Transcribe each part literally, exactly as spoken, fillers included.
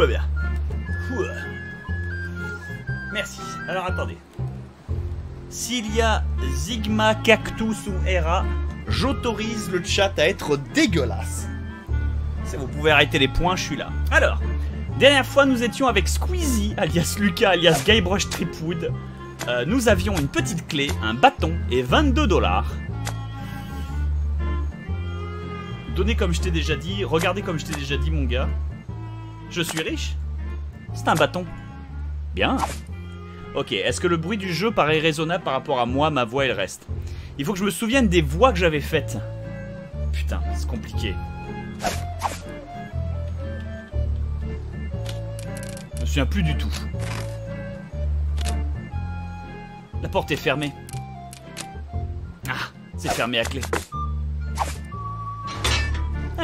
va bien. Ouh. Merci. Alors attendez. S'il y a Sigma, Cactus ou Hera, j'autorise le chat à être dégueulasse. Si vous pouvez arrêter les points, je suis là. Alors, dernière fois, nous étions avec Squeezie, alias Lucas, alias Guybrush Threepwood. Euh, nous avions une petite clé, un bâton et vingt-deux dollars. Donnez comme je t'ai déjà dit, regardez comme je t'ai déjà dit, mon gars. Je suis riche. C'est un bâton. Bien. Ok, est-ce que le bruit du jeu paraît raisonnable par rapport à moi, ma voix et le reste? Il faut que je me souvienne des voix que j'avais faites. Putain, c'est compliqué. Je me souviens plus du tout. La porte est fermée. Ah, c'est fermé à clé. Ah.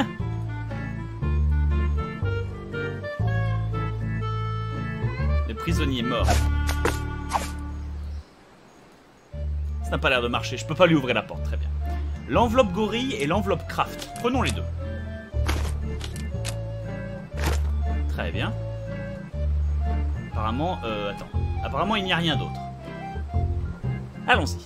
Le prisonnier est mort. Ça n'a pas l'air de marcher, je peux pas lui ouvrir la porte, très bien. L'enveloppe gorille et l'enveloppe craft. Prenons les deux. Très bien. Apparemment, euh, attends. Apparemment, il n'y a rien d'autre. Allons-y.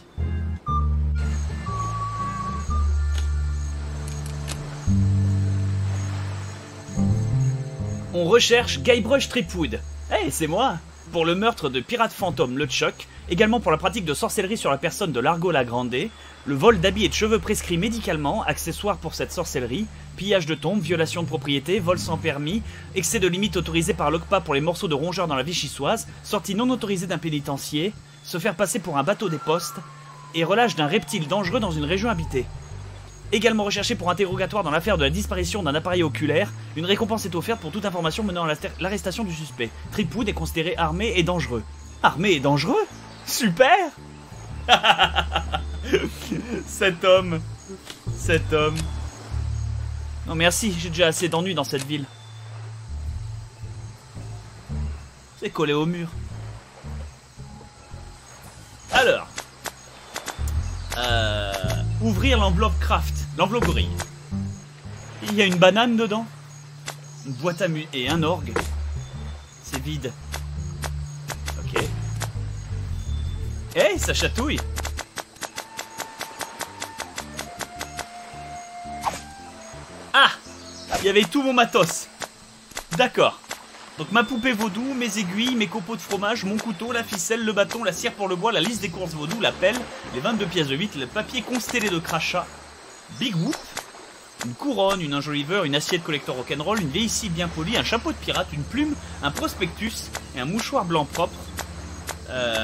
On recherche Guybrush Threepwood. Hey, c'est moi! Pour le meurtre de Pirate Fantôme LeChuck, également pour la pratique de sorcellerie sur la personne de Largo Lagrande, le vol d'habits et de cheveux prescrits médicalement, accessoires pour cette sorcellerie, pillage de tombes, violation de propriété, vol sans permis, excès de limite autorisé par l'O C P A pour les morceaux de rongeurs dans la Vichysoise, sortie non autorisée d'un pénitencier, se faire passer pour un bateau des postes, et relâche d'un reptile dangereux dans une région habitée. Également recherché pour interrogatoire dans l'affaire de la disparition d'un appareil oculaire, une récompense est offerte pour toute information menant à l'arrestation du suspect. Threepwood est considéré armé et dangereux. Armé et dangereux? Super. Cet homme. Cet homme. Non merci, j'ai déjà assez d'ennuis dans cette ville. C'est collé au mur. Alors. Euh... Ouvrir l'enveloppe craft, l'enveloppe gorille. Il y a une banane dedans, une boîte à mu et un orgue. C'est vide. Ok. Hey, ça chatouille. Ah, il y avait tout mon matos. D'accord. Donc ma poupée vaudou, mes aiguilles, mes copeaux de fromage, mon couteau, la ficelle, le bâton, la cire pour le bois, la liste des courses vaudou, la pelle, les vingt-deux pièces de huit, le papier constellé de crachat, Big Whoop, une couronne, une enjoliveur, une assiette collector rock'n'roll, une vieille scie bien polie, un chapeau de pirate, une plume, un prospectus et un mouchoir blanc propre. Euh...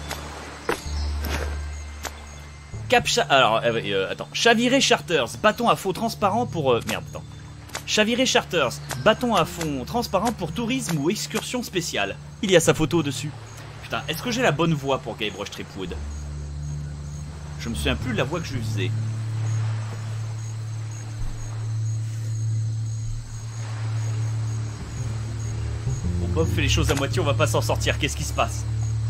Cap cha... Alors, euh, euh, attends. Chaviré Charters, bâton à faux transparent pour... Euh... Merde, attends. Chaviré Charters, bâton à fond transparent pour tourisme ou excursion spéciale. Il y a sa photo dessus. Putain, est-ce que j'ai la bonne voix pour Guybrush Threepwood? Je me souviens plus de la voix que je faisais. Bon, Bob fait les choses à moitié, on va pas s'en sortir. Qu'est-ce qui se passe?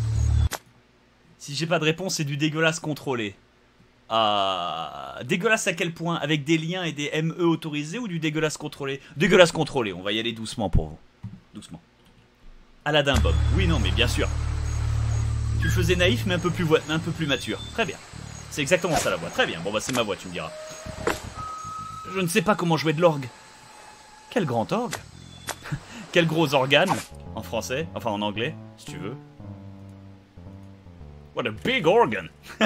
Si j'ai pas de réponse, c'est du dégueulasse contrôlé. Ah, dégueulasse à quel point? Avec des liens et des M E autorisés ou du dégueulasse contrôlé? Dégueulasse contrôlé, on va y aller doucement pour vous. Doucement. Aladdin Bob. Oui, non, mais bien sûr. Tu le faisais naïf, mais un peu plus, un peu plus mature. Très bien. C'est exactement ça la voix. Très bien. Bon, bah, c'est ma voix, tu me diras. Je ne sais pas comment jouer de l'orgue. Quel grand orgue. Quel gros organe. En français. Enfin, en anglais, si tu veux. What a big organ.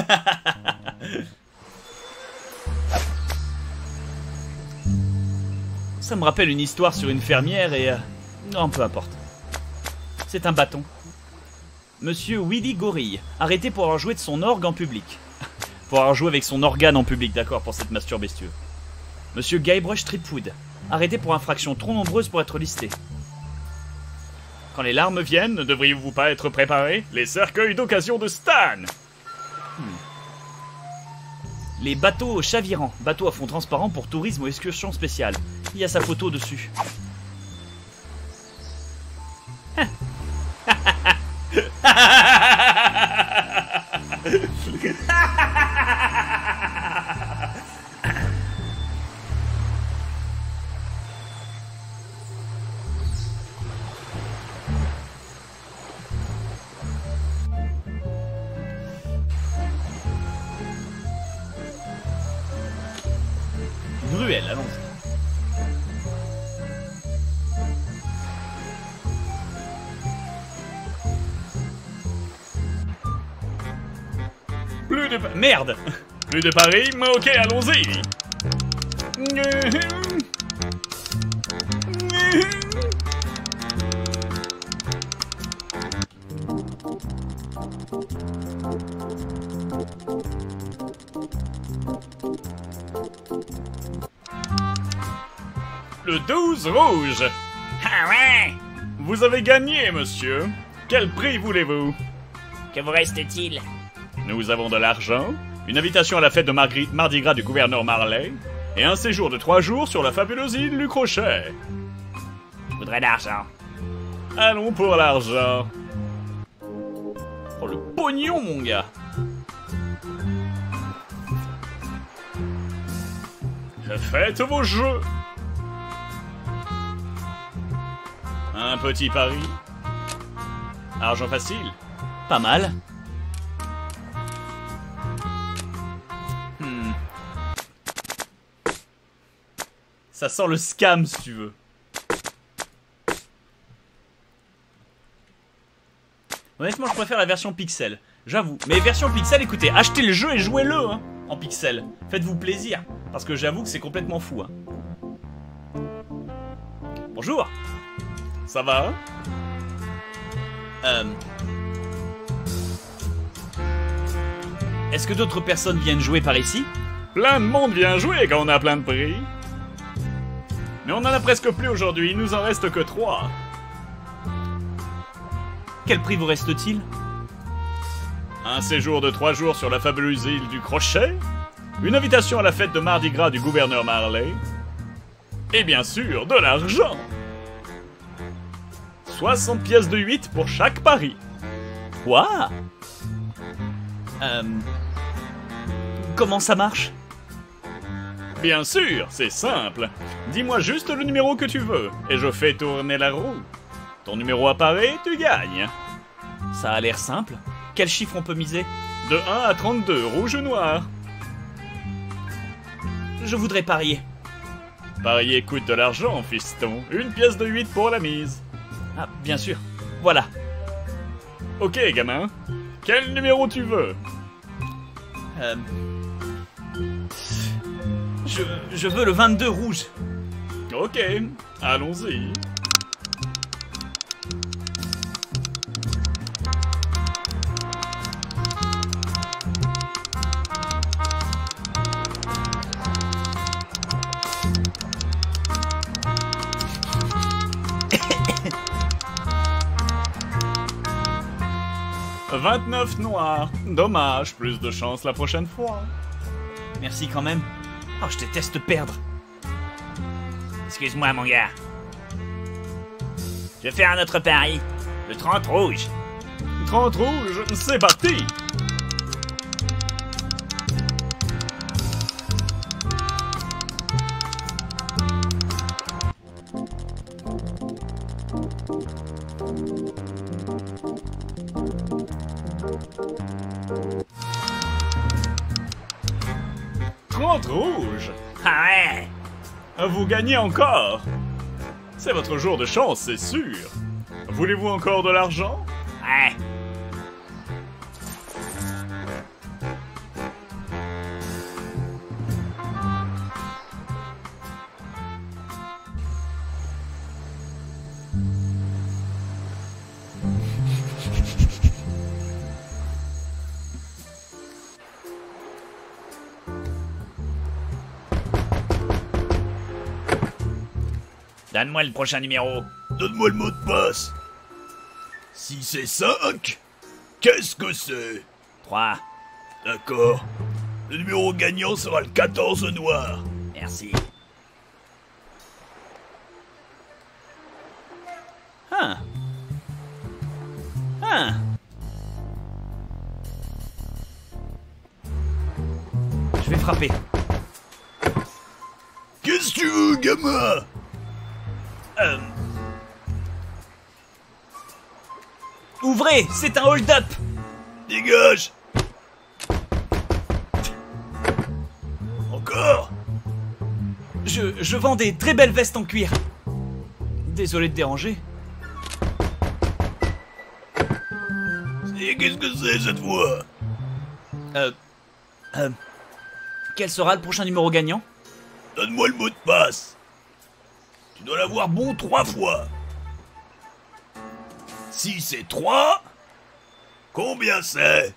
Ça me rappelle une histoire sur une fermière et... Euh... Non, peu importe. C'est un bâton. Monsieur Willy Gorille, arrêté pour avoir joué de son orgue en public. Pour avoir joué avec son organe en public, d'accord, pour cette masture bestieux. Monsieur Guybrush Threepwood, arrêté pour infraction trop nombreuse pour être listé. Quand les larmes viennent, ne devriez-vous pas être préparés? Les cercueils d'occasion de Stan. hmm. Les bateaux chavirants, bateaux à fond transparent pour tourisme ou excursion spéciale. Il y a sa photo dessus. Une ruelle, allons-y. Plus de... Merde. Plus de paris, mais ok, allons-y. Le douze rouge. Ah ouais! Vous avez gagné, monsieur. Quel prix voulez-vous? Que vous reste-t-il? Nous avons de l'argent, une invitation à la fête de Margri- Mardi Gras du gouverneur Marley, et un séjour de trois jours sur la fabuleuse île du Crochet. Je voudrais l'argent. Allons pour l'argent. Oh, le pognon, mon gars. Faites vos jeux. Un petit pari. Argent facile. Pas mal. Hmm. Ça sent le scam, si tu veux. Honnêtement, je préfère la version pixel. J'avoue. Mais version pixel, écoutez, achetez le jeu et jouez-le hein, en pixel. Faites-vous plaisir. Parce que j'avoue que c'est complètement fou. Hein. Bonjour. Ça va? Euh... Est-ce que d'autres personnes viennent jouer par ici? Plein de monde vient jouer quand on a plein de prix. Mais on en a presque plus aujourd'hui, il nous en reste que trois. Quel prix vous reste-t-il? Un séjour de trois jours sur la fabuleuse île du Crochet, une invitation à la fête de Mardi Gras du gouverneur Marley, et bien sûr, de l'argent. soixante pièces de huit pour chaque pari. Quoi? Euh... Comment ça marche? Bien sûr, c'est simple. Dis-moi juste le numéro que tu veux, et je fais tourner la roue. Ton numéro apparaît, tu gagnes. Ça a l'air simple. Quel chiffre on peut miser? De un à trente-deux, rouge ou noir? Je voudrais parier. Parier coûte de l'argent, fiston. Une pièce de huit pour la mise. Ah, bien sûr. Voilà. Ok, gamin. Quel numéro tu veux? Euh... Je, je veux le vingt-deux rouge. Ok, allons-y. vingt-neuf noirs. Dommage, plus de chance la prochaine fois. Merci quand même. Oh, je déteste perdre. Excuse-moi, mon gars. Je vais faire un autre pari. Le trente rouge. trente rouge, c'est parti. trente rouge. Ah ouais. Vous gagnez encore. C'est votre jour de chance, c'est sûr. Voulez-vous encore de l'argent? Ouais. Donne-moi le prochain numéro. Donne-moi le mot de passe. Si c'est cinq, qu'est-ce que c'est? trois. D'accord. Le numéro gagnant sera le quatorze noir. Merci. Ah. Ah. Je vais frapper. Qu'est-ce que tu veux, gamin? Euh... Ouvrez, c'est un hold-up. Dégage. Encore. Je, je vends des très belles vestes en cuir. Désolé de déranger. Et qu'est-ce que c'est cette voix? Euh... Euh... Quel sera le prochain numéro gagnant? Donne-moi le mot de passe. Tu dois l'avoir bon trois fois. Si c'est trois, combien c'est?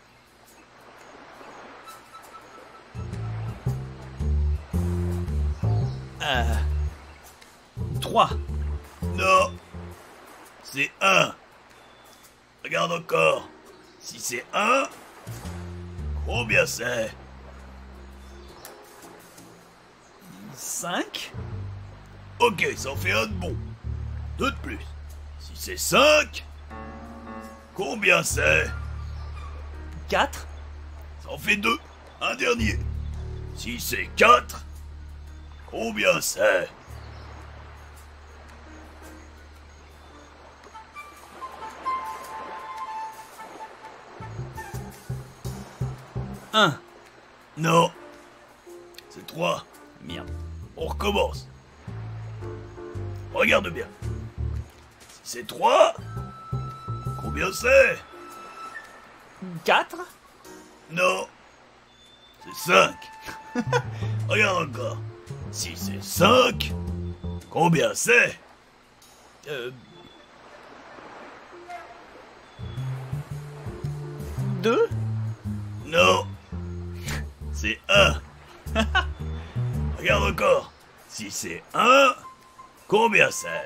Euh... trois. Non. C'est un. Regarde encore. Si c'est un, combien c'est? cinq. Ok, ça en fait un de bon. Deux de plus. Si c'est cinq, combien c'est? quatre. Ça en fait deux. Un dernier. Si c'est quatre, combien c'est? un. Non. C'est trois. Merde. On recommence. Regarde bien. Si c'est trois, combien c'est? quatre. Non. C'est cinq. Regarde encore. Si c'est cinq, combien c'est? Euh... deux. Non. C'est un. Regarde encore. Si c'est un, combien c'est?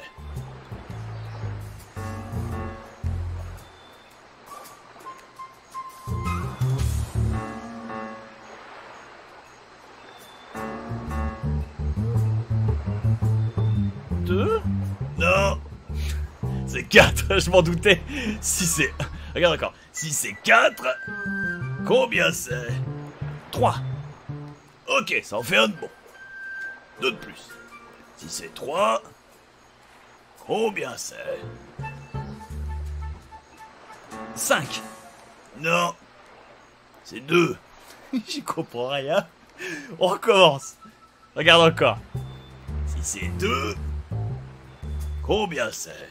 deux. Non. C'est quatre, je m'en doutais. Si c'est... Regarde encore. Si c'est quatre, combien c'est? trois. Ok, ça en fait un de bon. Deux de plus. Si c'est trois, combien c'est? cinq. Non. C'est deux. J'y comprends rien. On recommence. Regarde encore. Si c'est deux, combien c'est?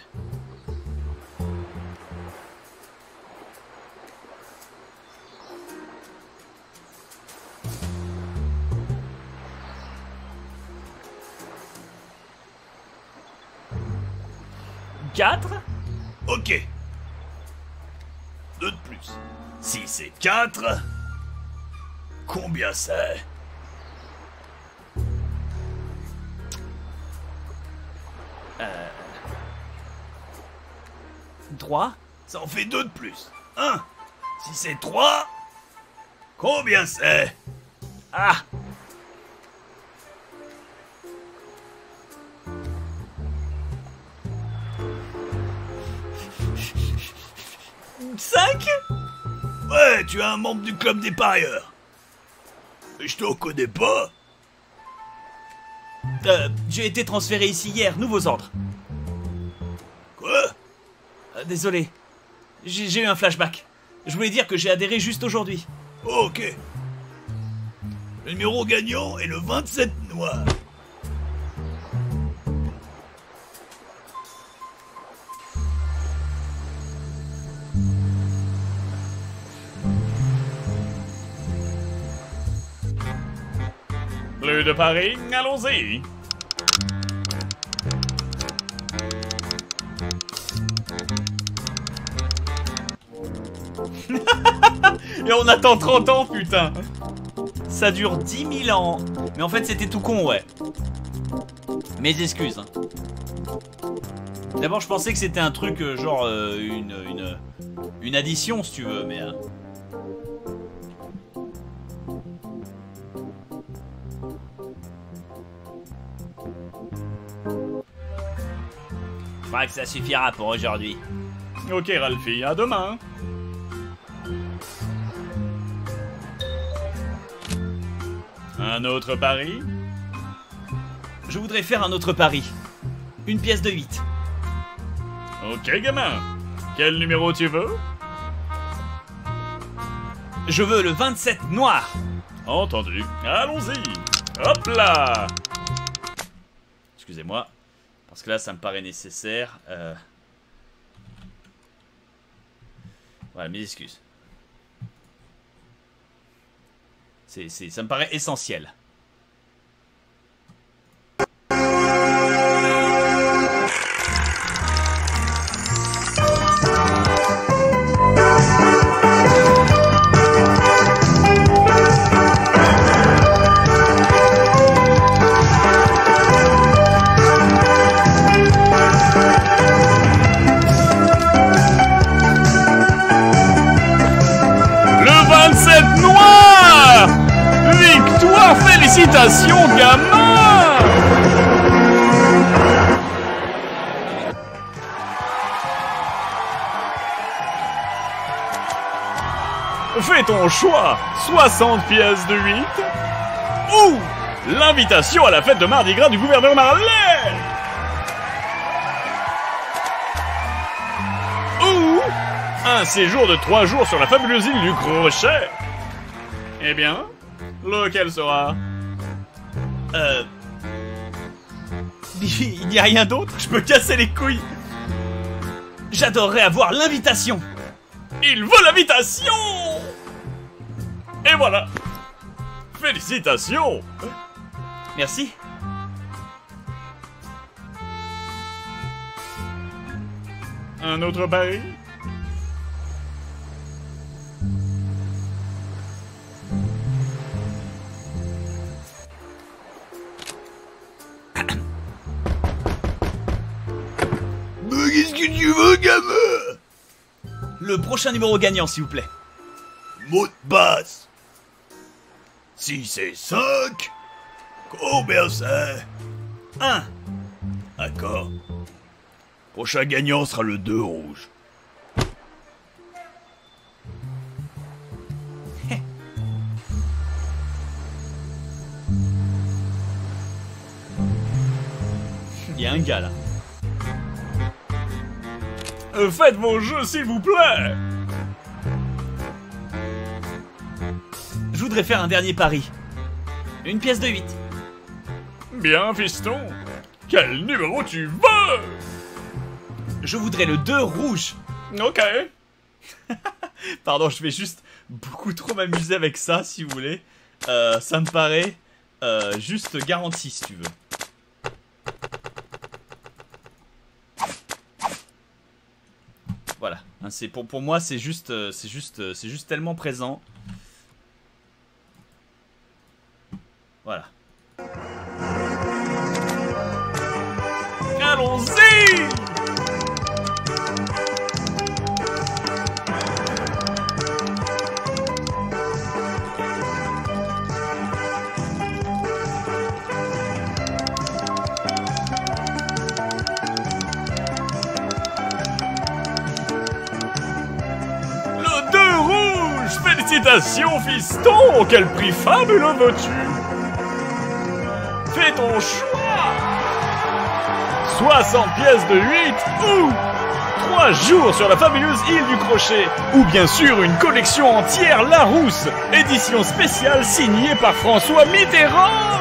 quatre. Ok. Deux de plus. Si c'est quatre, combien c'est? Euh... trois. Ça en fait deux de plus. Un. Si c'est trois, combien c'est? Ah. cinq. Ouais, tu es un membre du club des parieurs. Mais je te reconnais pas. Euh, j'ai été transféré ici hier, nouveaux ordres. Quoi? Euh, désolé. J'ai j'ai eu un flashback. Je voulais dire que j'ai adhéré juste aujourd'hui. Ok. Le numéro gagnant est le vingt-sept noir. Bleu de Paris, allons-y. Et on attend trente ans, putain. Ça dure dix mille ans. Mais en fait, c'était tout con, ouais. Mes excuses. Hein. D'abord, je pensais que c'était un truc euh, genre euh, une, une, une addition, si tu veux, mais... Euh... Je crois que ça suffira pour aujourd'hui. Ok, Ralphie, à demain. Un autre pari? Je voudrais faire un autre pari. Une pièce de huit. Ok, gamin. Quel numéro tu veux? Je veux le vingt-sept noir. Entendu. Allons-y. Hop là. excusez-moi. Parce que là, ça me paraît nécessaire. Euh... Voilà, mes excuses. C'est, c'est, ça me paraît essentiel. Félicitations, gamin! Fais ton choix, soixante pièces de huit ou l'invitation à la fête de Mardi Gras du gouverneur Marley, ou un séjour de trois jours sur la fabuleuse île du Crochet. Eh bien, lequel sera? Euh... Il n'y a rien d'autre? Je peux casser les couilles. J'adorerais avoir l'invitation. Il veut l'invitation! Et voilà! Félicitations! Merci. Un autre pari? Qu'est-ce que tu veux, gamin? Le prochain numéro gagnant, s'il vous plaît. Mot de passe. Si c'est cinq, combien c'est? un. D'accord. Prochain gagnant sera le deux rouge. Il y a un gars là. Euh, faites vos jeux, s'il vous plaît. Je voudrais faire un dernier pari. Une pièce de huit. Bien, fiston. Quel numéro tu veux? Je voudrais le deux rouge. Ok. Pardon, je vais juste beaucoup trop m'amuser avec ça, si vous voulez. Euh, ça me paraît euh, juste garanti, si tu veux. Voilà, c'est pour, pour moi c'est juste euh, c'est juste euh, c'est juste tellement présent. Voilà. Allons-y! Félicitations, fiston! Quel prix fabuleux veux-tu? Fais ton choix! soixante pièces de huit ou trois jours sur la fabuleuse île du Crochet, ou bien sûr une collection entière Larousse, édition spéciale signée par François Mitterrand!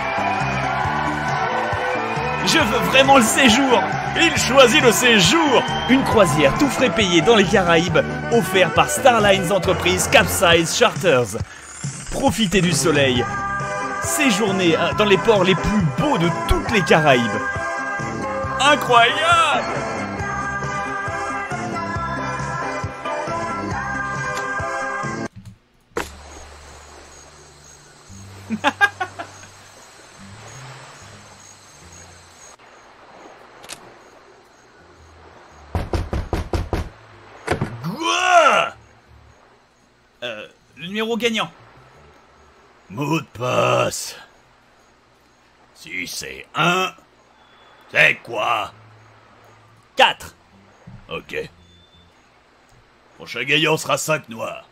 Je veux vraiment le séjour. Il choisit le séjour. Une croisière tout frais payée dans les Caraïbes, offert par Starlines Entreprises Capsize Charters. Profitez du soleil. Séjournez dans les ports les plus beaux de toutes les Caraïbes. Incroyable! Euh, le numéro gagnant. Mot de passe. Si c'est un, c'est quoi? quatre. Ok. Prochain gagnant sera cinq noirs.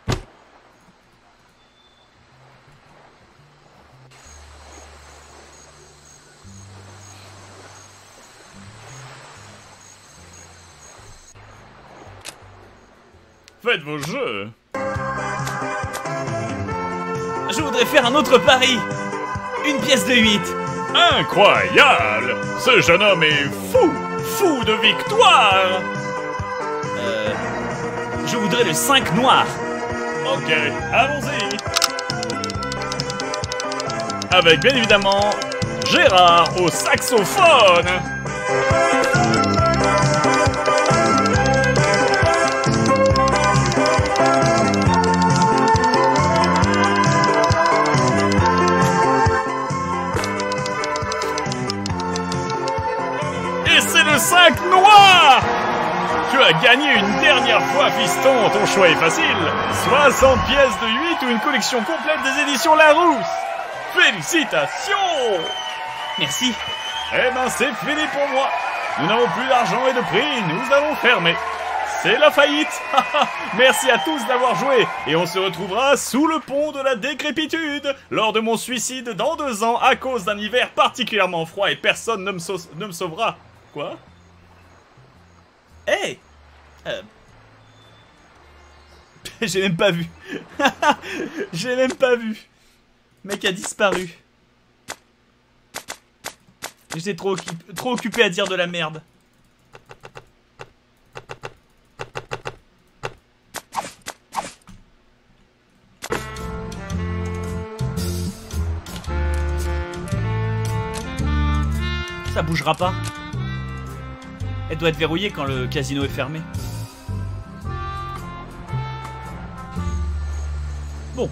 Faites vos jeux. Je voudrais faire un autre pari. Une pièce de huit. Incroyable! Ce jeune homme est fou! Fou de victoire! Euh... Je voudrais le cinq noir. Ok, allons-y! Avec bien évidemment Gérard au saxophone! Et c'est le cinq noir! Tu as gagné une dernière fois, fiston, ton choix est facile. soixante pièces de huit ou une collection complète des éditions Larousse. Félicitations! Merci. Eh ben c'est fini pour moi. Nous n'avons plus d'argent et de prix, nous allons fermer. C'est la faillite. Merci à tous d'avoir joué. Et on se retrouvera sous le pont de la décrépitude lors de mon suicide dans deux ans à cause d'un hiver particulièrement froid et personne ne me, sau ne me sauvera. Quoi? Hey euh... J'ai même pas vu. J'ai même pas vu. Le mec a disparu. J'étais trop, trop occupé à dire de la merde. Ça bougera pas. Elle doit être verrouillée quand le casino est fermé. Bon.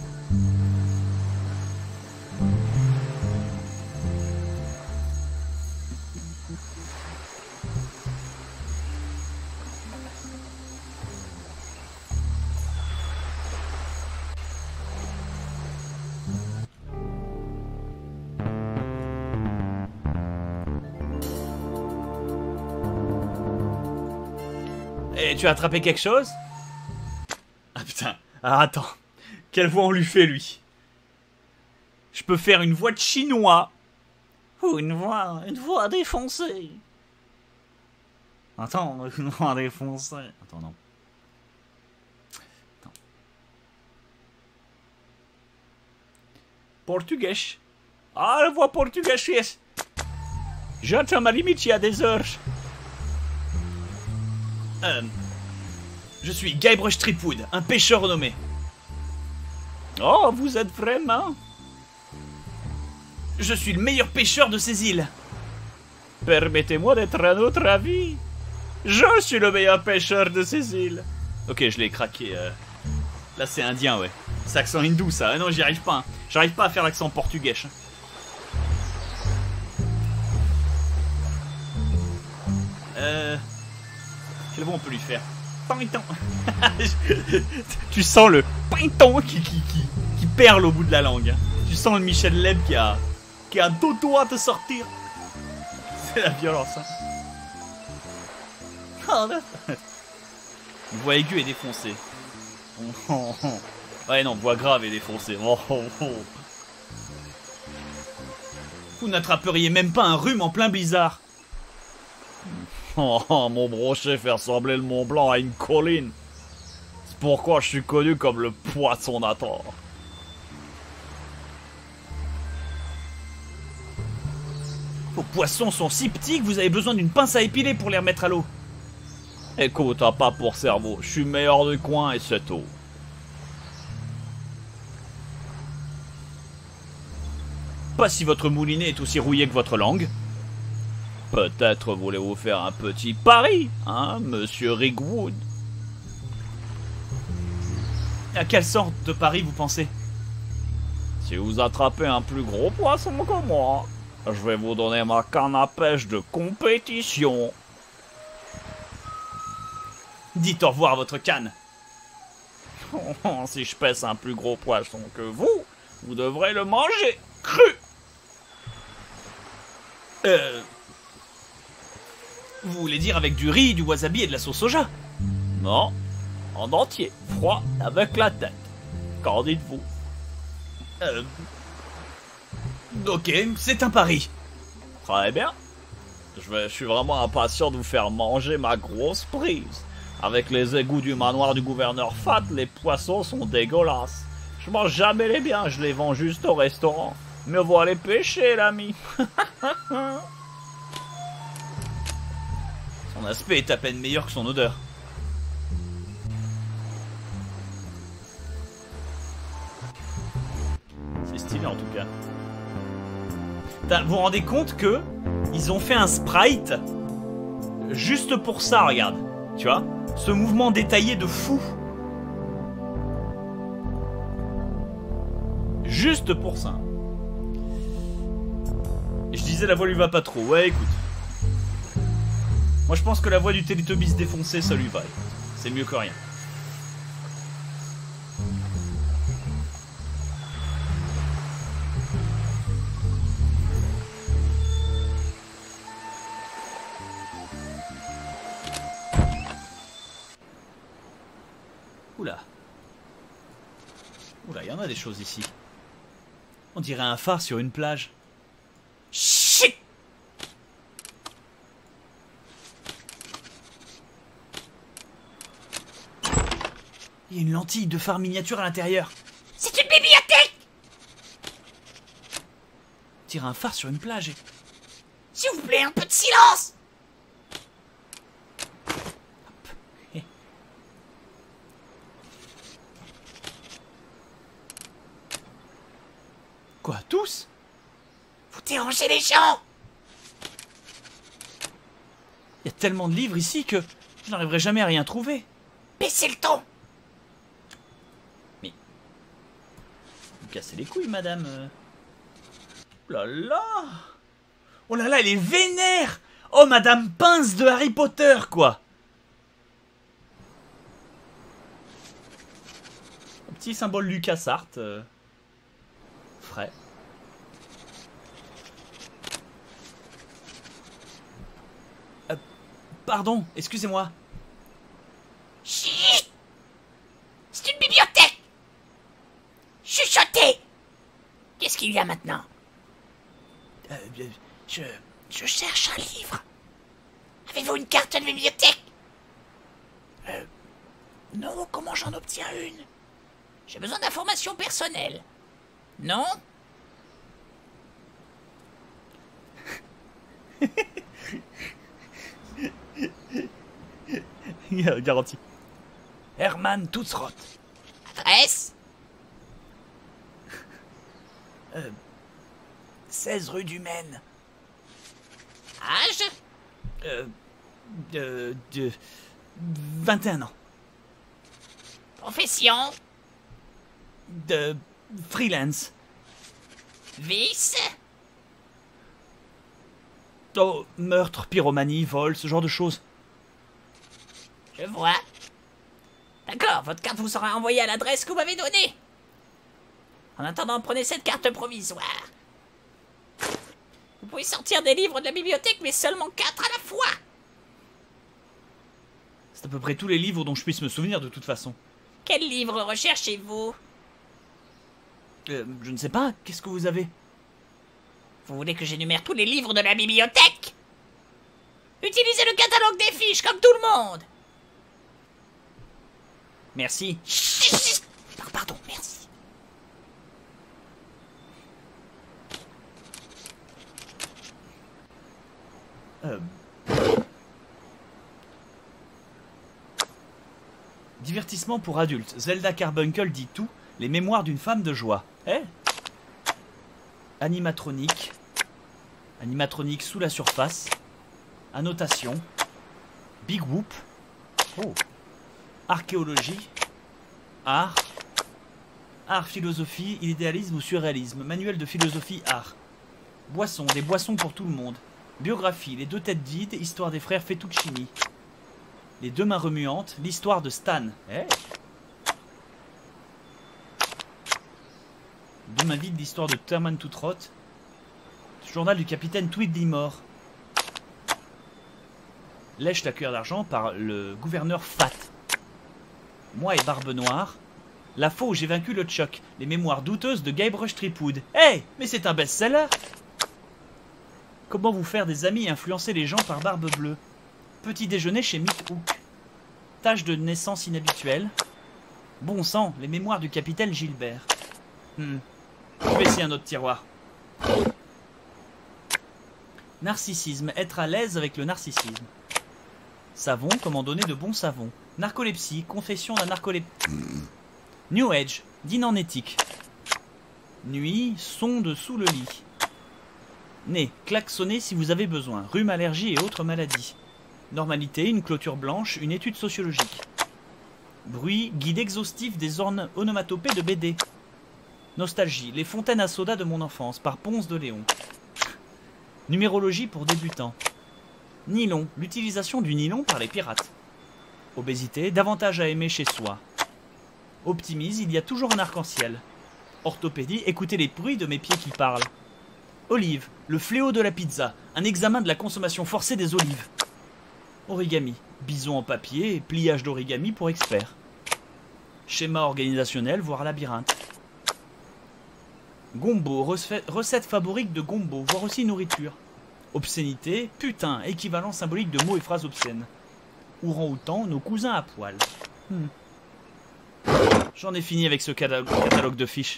Et tu as attrapé quelque chose? Ah putain. Alors attends. Quelle voix on lui fait, lui? Je peux faire une voix de chinois. Ou une voix... Une voix défoncée. Attends, une voix défoncée. Attends, non. Attends. Portugais. Ah, la voix portugaise. J'entends ma limite il y a des heures. Euh, je suis Guybrush Threepwood, un pêcheur renommé. Oh, vous êtes vraiment? Je suis le meilleur pêcheur de ces îles. Permettez-moi d'être à notre avis. Je suis le meilleur pêcheur de ces îles. Ok, je l'ai craqué. Euh... Là, c'est indien, ouais. C'est accent hindou, ça. Ah non, j'y arrive pas. Hein. J'arrive pas à faire l'accent portugais. Hein. Euh... Quelle voix on peut lui faire? Pinton. Tu sens le pinton qui, qui, qui, qui perle au bout de la langue. Hein. Tu sens le Michel Leb qui a, qui a deux doigts de sortir. C'est la violence. Hein. Une voix aiguë et défoncée. Ouais, non, voix grave et défoncée. Vous n'attraperiez même pas un rhume en plein blizzard. Oh, mon brochet fait ressembler le Mont Blanc à une colline. C'est pourquoi je suis connu comme le poissonateur. Vos poissons sont si petits que vous avez besoin d'une pince à épiler pour les remettre à l'eau. Écoute, t'as pas pour cerveau. Je suis meilleur du coin et c'est tout. Pas si votre moulinet est aussi rouillé que votre langue. Peut-être voulez-vous faire un petit pari, hein, monsieur Rigwood? À quelle sorte de pari vous pensez? Si vous attrapez un plus gros poisson que moi, je vais vous donner ma canne à pêche de compétition. Dites au revoir à votre canne. Si je pêche un plus gros poisson que vous, vous devrez le manger cru. Euh... Vous voulez dire avec du riz, du wasabi et de la sauce soja? Non, en entier, froid, avec la tête. Qu'en dites-vous? Euh... Ok, c'est un pari. Très bien. Je, vais, je suis vraiment impatient de vous faire manger ma grosse prise. Avec les égouts du manoir du gouverneur Fat, les poissons sont dégueulasses. Je mange jamais les biens, je les vends juste au restaurant. Me voir les pêcher, l'ami. Son aspect est à peine meilleur que son odeur. C'est stylé en tout cas. Vous vous rendez compte que ils ont fait un sprite juste pour ça, regarde. Tu vois, ce mouvement détaillé de fou. Juste pour ça. Et je disais la voix lui va pas trop. Ouais, écoute. Moi je pense que la voix du Teletubbies défoncé, ça lui va. C'est mieux que rien. Oula. Oula, il y en a des choses ici. On dirait un phare sur une plage. Chut! Il y a une lentille de phare miniature à l'intérieur. C'est une bibliothèque! On dirait un phare sur une plage. Et... S'il vous plaît, un peu de silence! Quoi, tous? Vous dérangez les gens! Il y a tellement de livres ici que je n'arriverai jamais à rien trouver. Baissez le ton! Mais... Vous cassez les couilles, madame. Oh là là! Oh là là, elle est vénère! Oh, Madame Pince de Harry Potter, quoi! Un petit symbole LucasArts. Euh... Frais. Euh, pardon, excusez-moi. Chut! C'est une bibliothèque! Chuchotez! Qu'est-ce qu'il y a maintenant? Euh, je... Je cherche un livre. Avez-vous une carte de bibliothèque? Euh... Non, comment j'en obtiens une? J'ai besoin d'informations personnelles. Non? Garanti. Hermann Tutzroth. Adresse? Euh, seize rue du Maine. Âge? Euh, de, de vingt et un ans. Profession? De freelance. Vice? Oh, meurtre, pyromanie, vol, ce genre de choses. Je vois. D'accord, votre carte vous sera envoyée à l'adresse que vous m'avez donnée. En attendant, prenez cette carte provisoire. Vous pouvez sortir des livres de la bibliothèque, mais seulement quatre à la fois. C'est à peu près tous les livres dont je puisse me souvenir de toute façon. Quel livre recherchez-vous? Euh, je ne sais pas, qu'est-ce que vous avez? Vous voulez que j'énumère tous les livres de la bibliothèque? Utilisez le catalogue des fiches comme tout le monde. Merci. Chut, chut. Pardon, merci. Euh... Divertissement pour adultes. Zelda Carbuncle dit tout. Les mémoires d'une femme de joie. Eh? Animatronique. Animatronique sous la surface. Annotation. Big Whoop. Oh. Archéologie. Art. Art, philosophie, idéalisme ou surréalisme. Manuel de philosophie, art. Boisson, des boissons pour tout le monde. Biographie, les deux têtes vides, histoire des frères Fettuccini. Les deux mains remuantes, l'histoire de Stan. Hey. Deux mains vides, l'histoire de Hermann Tutzroth. Journal du capitaine Tweedledee-Mort. Lèche la cuillère d'argent par le gouverneur Fat. Moi et Barbe Noire. La fois où j'ai vaincu le Chuck. Les mémoires douteuses de Guybrush Threepwood. Hey, mais c'est un best-seller. Comment vous faire des amis et influencer les gens par Barbe Bleue. Petit déjeuner chez Mick Hook. Tâche de naissance inhabituelle. Bon sang, les mémoires du capitaine Gilbert. Hmm. Je vais essayer un autre tiroir. Narcissisme, être à l'aise avec le narcissisme. Savon, comment donner de bons savons. Narcolepsie, confession d'un narcoleptique. New Age, dîne en éthique. Nuit, sonde sous le lit. Nez, klaxonner si vous avez besoin. Rhume, allergie et autres maladies. Normalité, une clôture blanche, une étude sociologique. Bruit, guide exhaustif des ornes onomatopées de B D. Nostalgie, les fontaines à soda de mon enfance, par Ponce de Léon. Numérologie pour débutants. Nylon, l'utilisation du nylon par les pirates. Obésité, davantage à aimer chez soi. Optimise, il y a toujours un arc-en-ciel. Orthopédie, écoutez les bruits de mes pieds qui parlent. Olive, le fléau de la pizza, un examen de la consommation forcée des olives. Origami, bison en papier et pliage d'origami pour experts. Schéma organisationnel, voire labyrinthe. Gombo, recette fabrique de gombo, voire aussi nourriture. Obscénité, putain, équivalent symbolique de mots et phrases obscènes. Orang-outan, nos cousins à poil. Hmm. J'en ai fini avec ce catalogue, catalogue de fiches.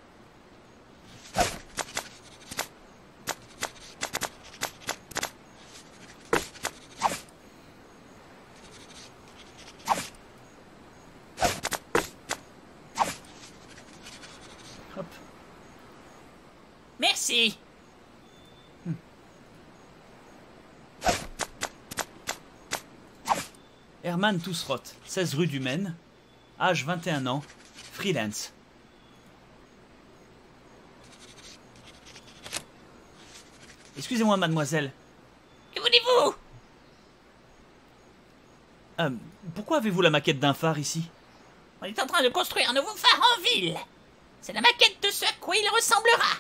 Hop. Merci. Hmm. Herman Tousserot, seize rue du Maine, âge vingt et un ans, freelance. Excusez-moi, mademoiselle. Que voulez-vous? Euh, pourquoi avez-vous la maquette d'un phare ici? On est en train de construire un nouveau phare en ville. C'est la maquette de ce à quoi il ressemblera.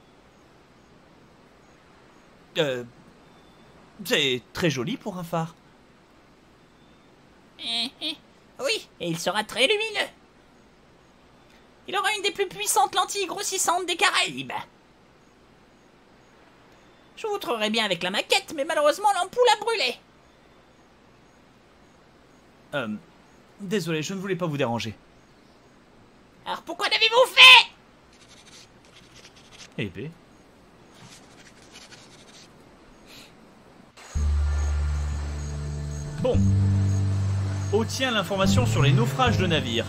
Euh, c'est très joli pour un phare. Eh, eh. Oui, et il sera très lumineux. Il aura une des plus puissantes lentilles grossissantes des Caraïbes. Je vous montrerai bien avec la maquette, mais malheureusement l'ampoule a brûlé. Euh, désolé, je ne voulais pas vous déranger. Alors pourquoi l'avez-vous fait? Eh ben. Bon. Obtient l'information sur les naufrages de navires.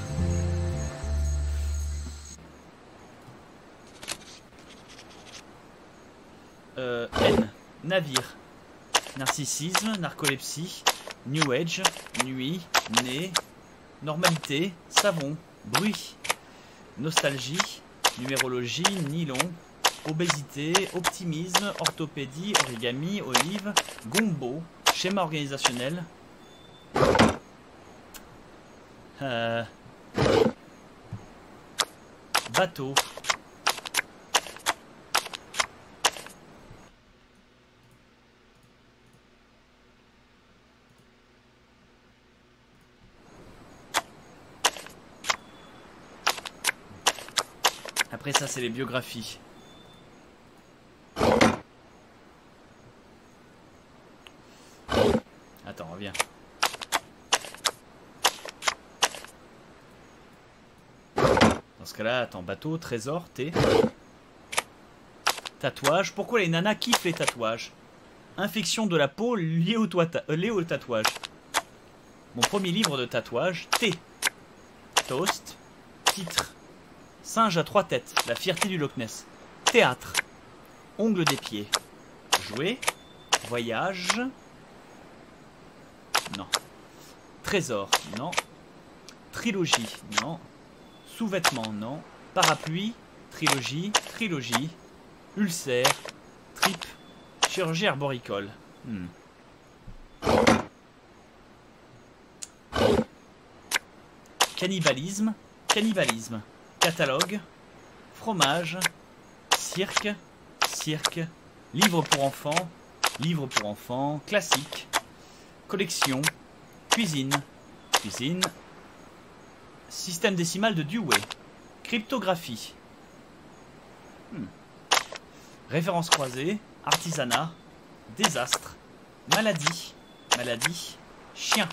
Euh, N. Navire. Narcissisme, narcolepsie, New Age, nuit, nez, normalité, savon, bruit, nostalgie, numérologie, nylon, obésité, optimisme, orthopédie, origami, olive, gombo, schéma organisationnel. Euh, bateau. Après ça, c'est les biographies. Attends, reviens. Dans ce cas-là, attends, bateau, trésor, thé. Tatouage. Pourquoi les nanas kiffent les tatouages? Infection de la peau liée au, euh, liée au tatouage. Mon premier livre de tatouage, thé. Toast. Titre. Singe à trois têtes, la fierté du Loch Ness. Théâtre. Ongles des pieds. Jouer. Voyage. Non. Trésor. Non. Trilogie. Non. Sous-vêtements. Non. Parapluie. Trilogie. Trilogie. Ulcère. Tripe. Chirurgie arboricole. Hmm. Cannibalisme. Cannibalisme. Catalogue, fromage, cirque, cirque, livre pour enfants, livre pour enfants, classique, collection, cuisine, cuisine, système décimal de Dewey, cryptographie, hmm. référence croisée, artisanat, désastre, maladie, maladie, chien.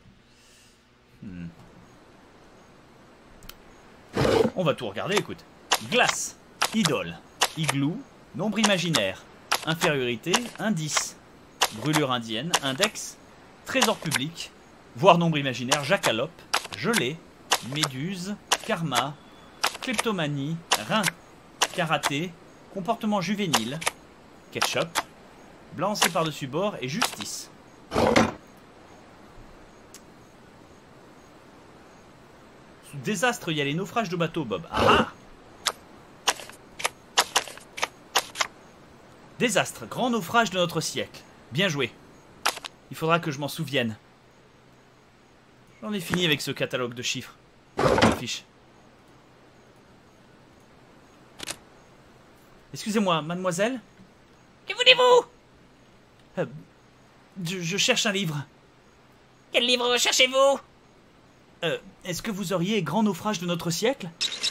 Hmm. On va tout regarder, écoute. Glace, idole, igloo, nombre imaginaire, infériorité, indice, brûlure indienne, index, trésor public, voire nombre imaginaire, jacalope, gelée, méduse, karma, kleptomanie, rein, karaté, comportement juvénile, ketchup, balancé par-dessus bord et justice. Sous désastre, il y a les naufrages de bateaux, Bob. Ah! Désastre, grand naufrage de notre siècle. Bien joué. Il faudra que je m'en souvienne. J'en ai fini avec ce catalogue de chiffres. De fiches. Excusez-moi, mademoiselle? Que voulez-vous? euh, je, je cherche un livre. Quel livre recherchez-vous? Euh, est-ce que vous auriez Grand naufrage de notre siècle?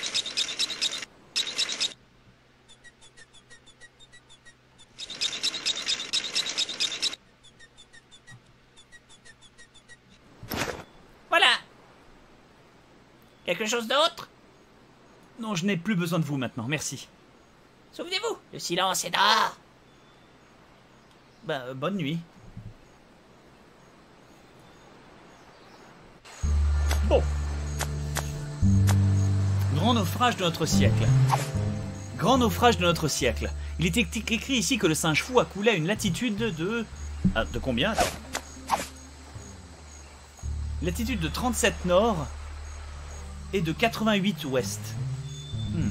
Voilà. Quelque chose d'autre? Non, je n'ai plus besoin de vous maintenant, merci. Souvenez-vous, le silence est d'or. Bah, euh, bonne nuit. Bon. Grand naufrage de notre siècle. Grand naufrage de notre siècle. Il est écrit ici que le singe fou a coulé à une latitude de... Ah, de combien? Attends. Latitude de trente-sept nord et de quatre-vingt-huit ouest. Hmm.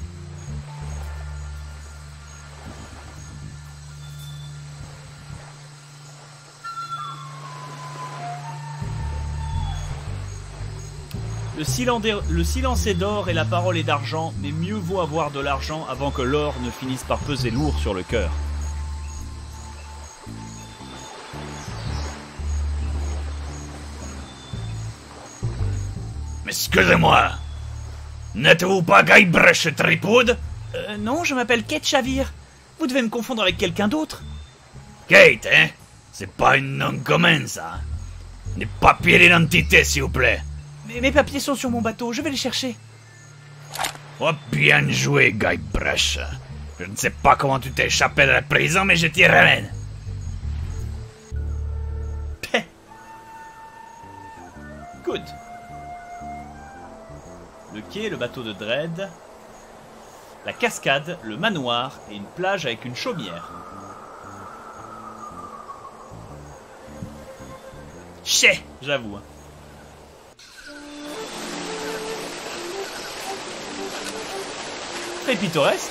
Le silence, le silence est d'or et la parole est d'argent, mais mieux vaut avoir de l'argent avant que l'or ne finisse par peser lourd sur le cœur. Excusez-moi, n'êtes-vous pas Guybrush Threepwood? Euh, non, je m'appelle Kate Chavir. Vous devez me confondre avec quelqu'un d'autre. Kate, hein? C'est pas un nom commun, ça. Des papiers d'identité, s'il vous plaît. Mais mes papiers sont sur mon bateau, je vais les chercher. Oh, bien joué, Guybrush. Je ne sais pas comment tu t'es échappé de la prison, mais je t'y ramène. Peh. Good. Le quai, le bateau de Dread, la cascade, le manoir et une plage avec une chaumière. Chais, j'avoue. Hein. Très pittoresque.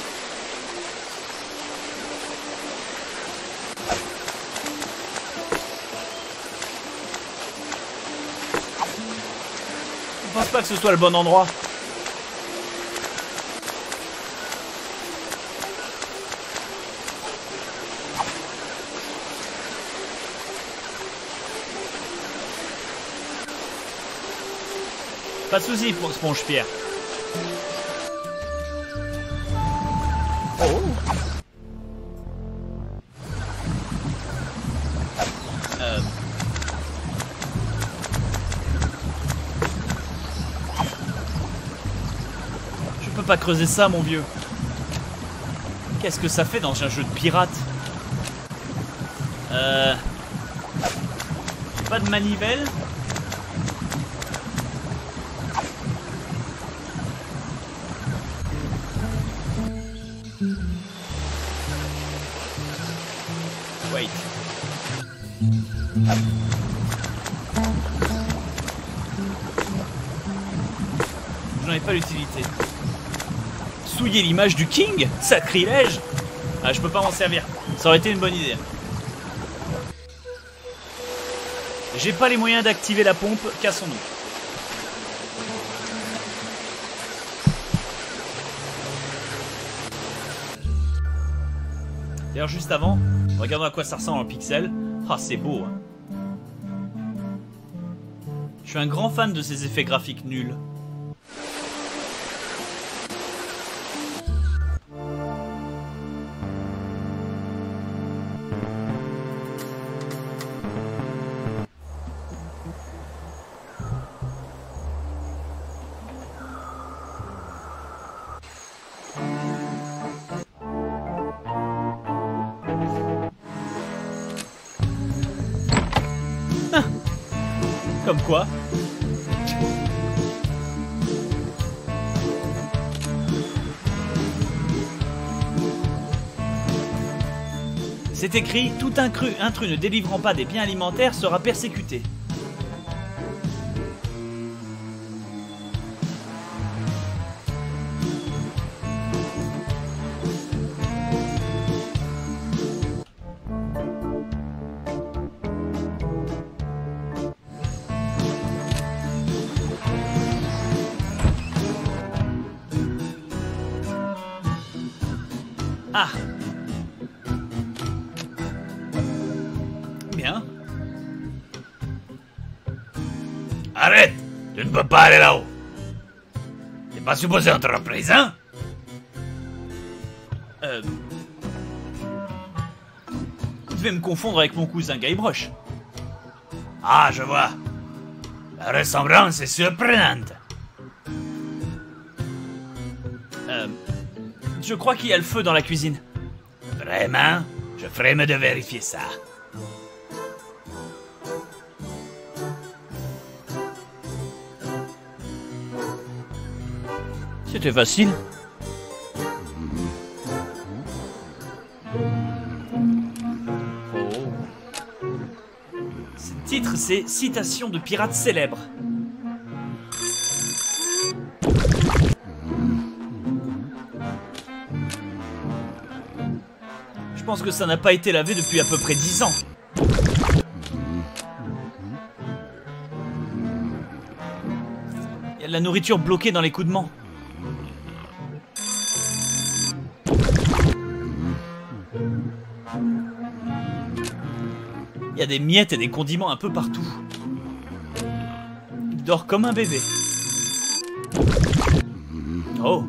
Je pense pas que ce soit le bon endroit. Pas de soucis pour Sponge Pierre. Oh. Euh. Je peux pas creuser ça, mon vieux. Qu'est-ce que ça fait dans un jeu de pirate? Euh. Pas de manivelle. Wait. Je n'en ai pas l'utilité. Souiller l'image du King? Sacrilège! Ah, je peux pas m'en servir. Ça aurait été une bonne idée. J'ai pas les moyens d'activer la pompe, cassons-nous. D'ailleurs, juste avant, regardons à quoi ça ressemble en pixel. Ah, c'est beau, hein. Je suis un grand fan de ces effets graphiques nuls. Comme quoi. C'est écrit, tout incru, intrus ne délivrant pas des biens alimentaires sera persécuté. Ah. Bien. Arrête! Tu ne peux pas aller là-haut. T'es pas supposé entrer en prison? Euh... Vous devez me confondre avec mon cousin Guybrush. Ah, je vois. La ressemblance est surprenante. Euh... Je crois qu'il y a le feu dans la cuisine. Vraiment? Je ferai mieux de vérifier ça. C'était facile. Oh. Ce titre, c'est Citation de pirates célèbres. Je pense que ça n'a pas été lavé depuis à peu près dix ans. Il y a de la nourriture bloquée dans l'écoudement. Il y a des miettes et des condiments un peu partout. Il dort comme un bébé. Oh.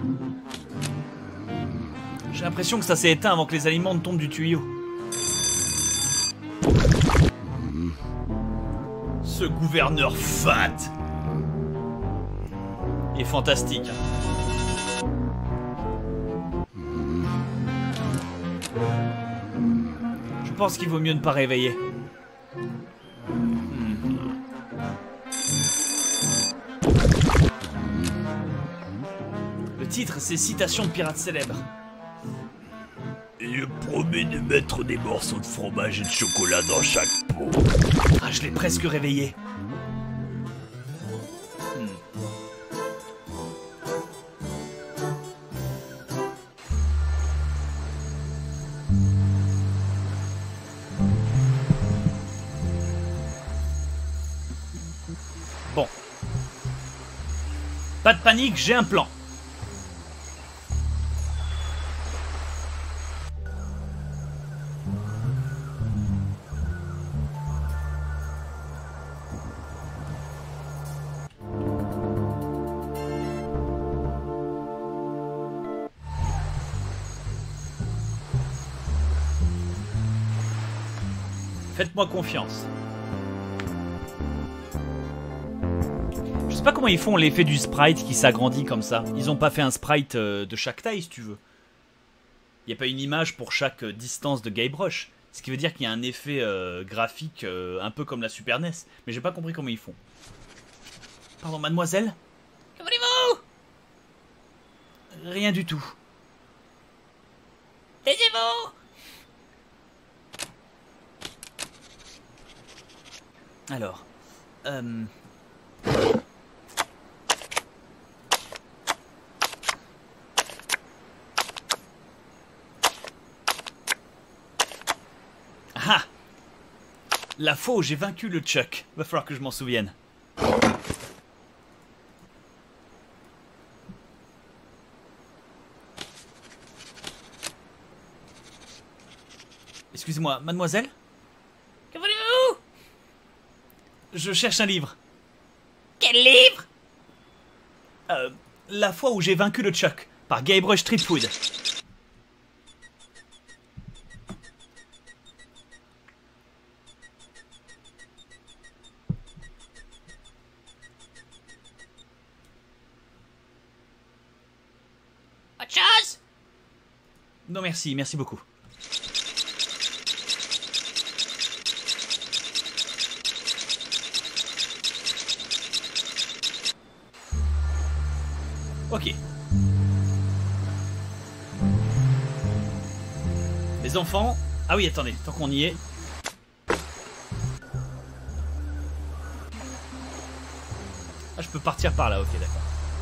J'ai l'impression que ça s'est éteint avant que les aliments ne tombent du tuyau. Ce gouverneur fat est fantastique. Je pense qu'il vaut mieux ne pas réveiller. Hmm. Le titre, c'est Citation de pirates célèbres. Je promets de mettre des morceaux de fromage et de chocolat dans chaque pot. Ah, je l'ai presque réveillé. Hmm. Bon. Pas de panique, j'ai un plan. Faites-moi confiance. Je sais pas comment ils font l'effet du sprite qui s'agrandit comme ça. Ils ont pas fait un sprite euh, de chaque taille, si tu veux. Il n'y a pas une image pour chaque euh, distance de Guybrush. Ce qui veut dire qu'il y a un effet euh, graphique euh, un peu comme la Super N E S. Mais j'ai pas compris comment ils font. Pardon, mademoiselle? Que voulez-vous? Rien du tout. Taisez-vous! Alors... Euh... Ah! La fois où j'ai vaincu le Chuck. Va falloir que je m'en souvienne. Excusez-moi, mademoiselle? Que voulez-vous? Je cherche un livre. Quel livre? Euh, La fois où j'ai vaincu le Chuck, par Guybrush Threepwood. Autre chose? Non merci, merci beaucoup. Ok. Les enfants... Ah oui, attendez, tant qu'on y est... Ah, je peux partir par là, ok, d'accord.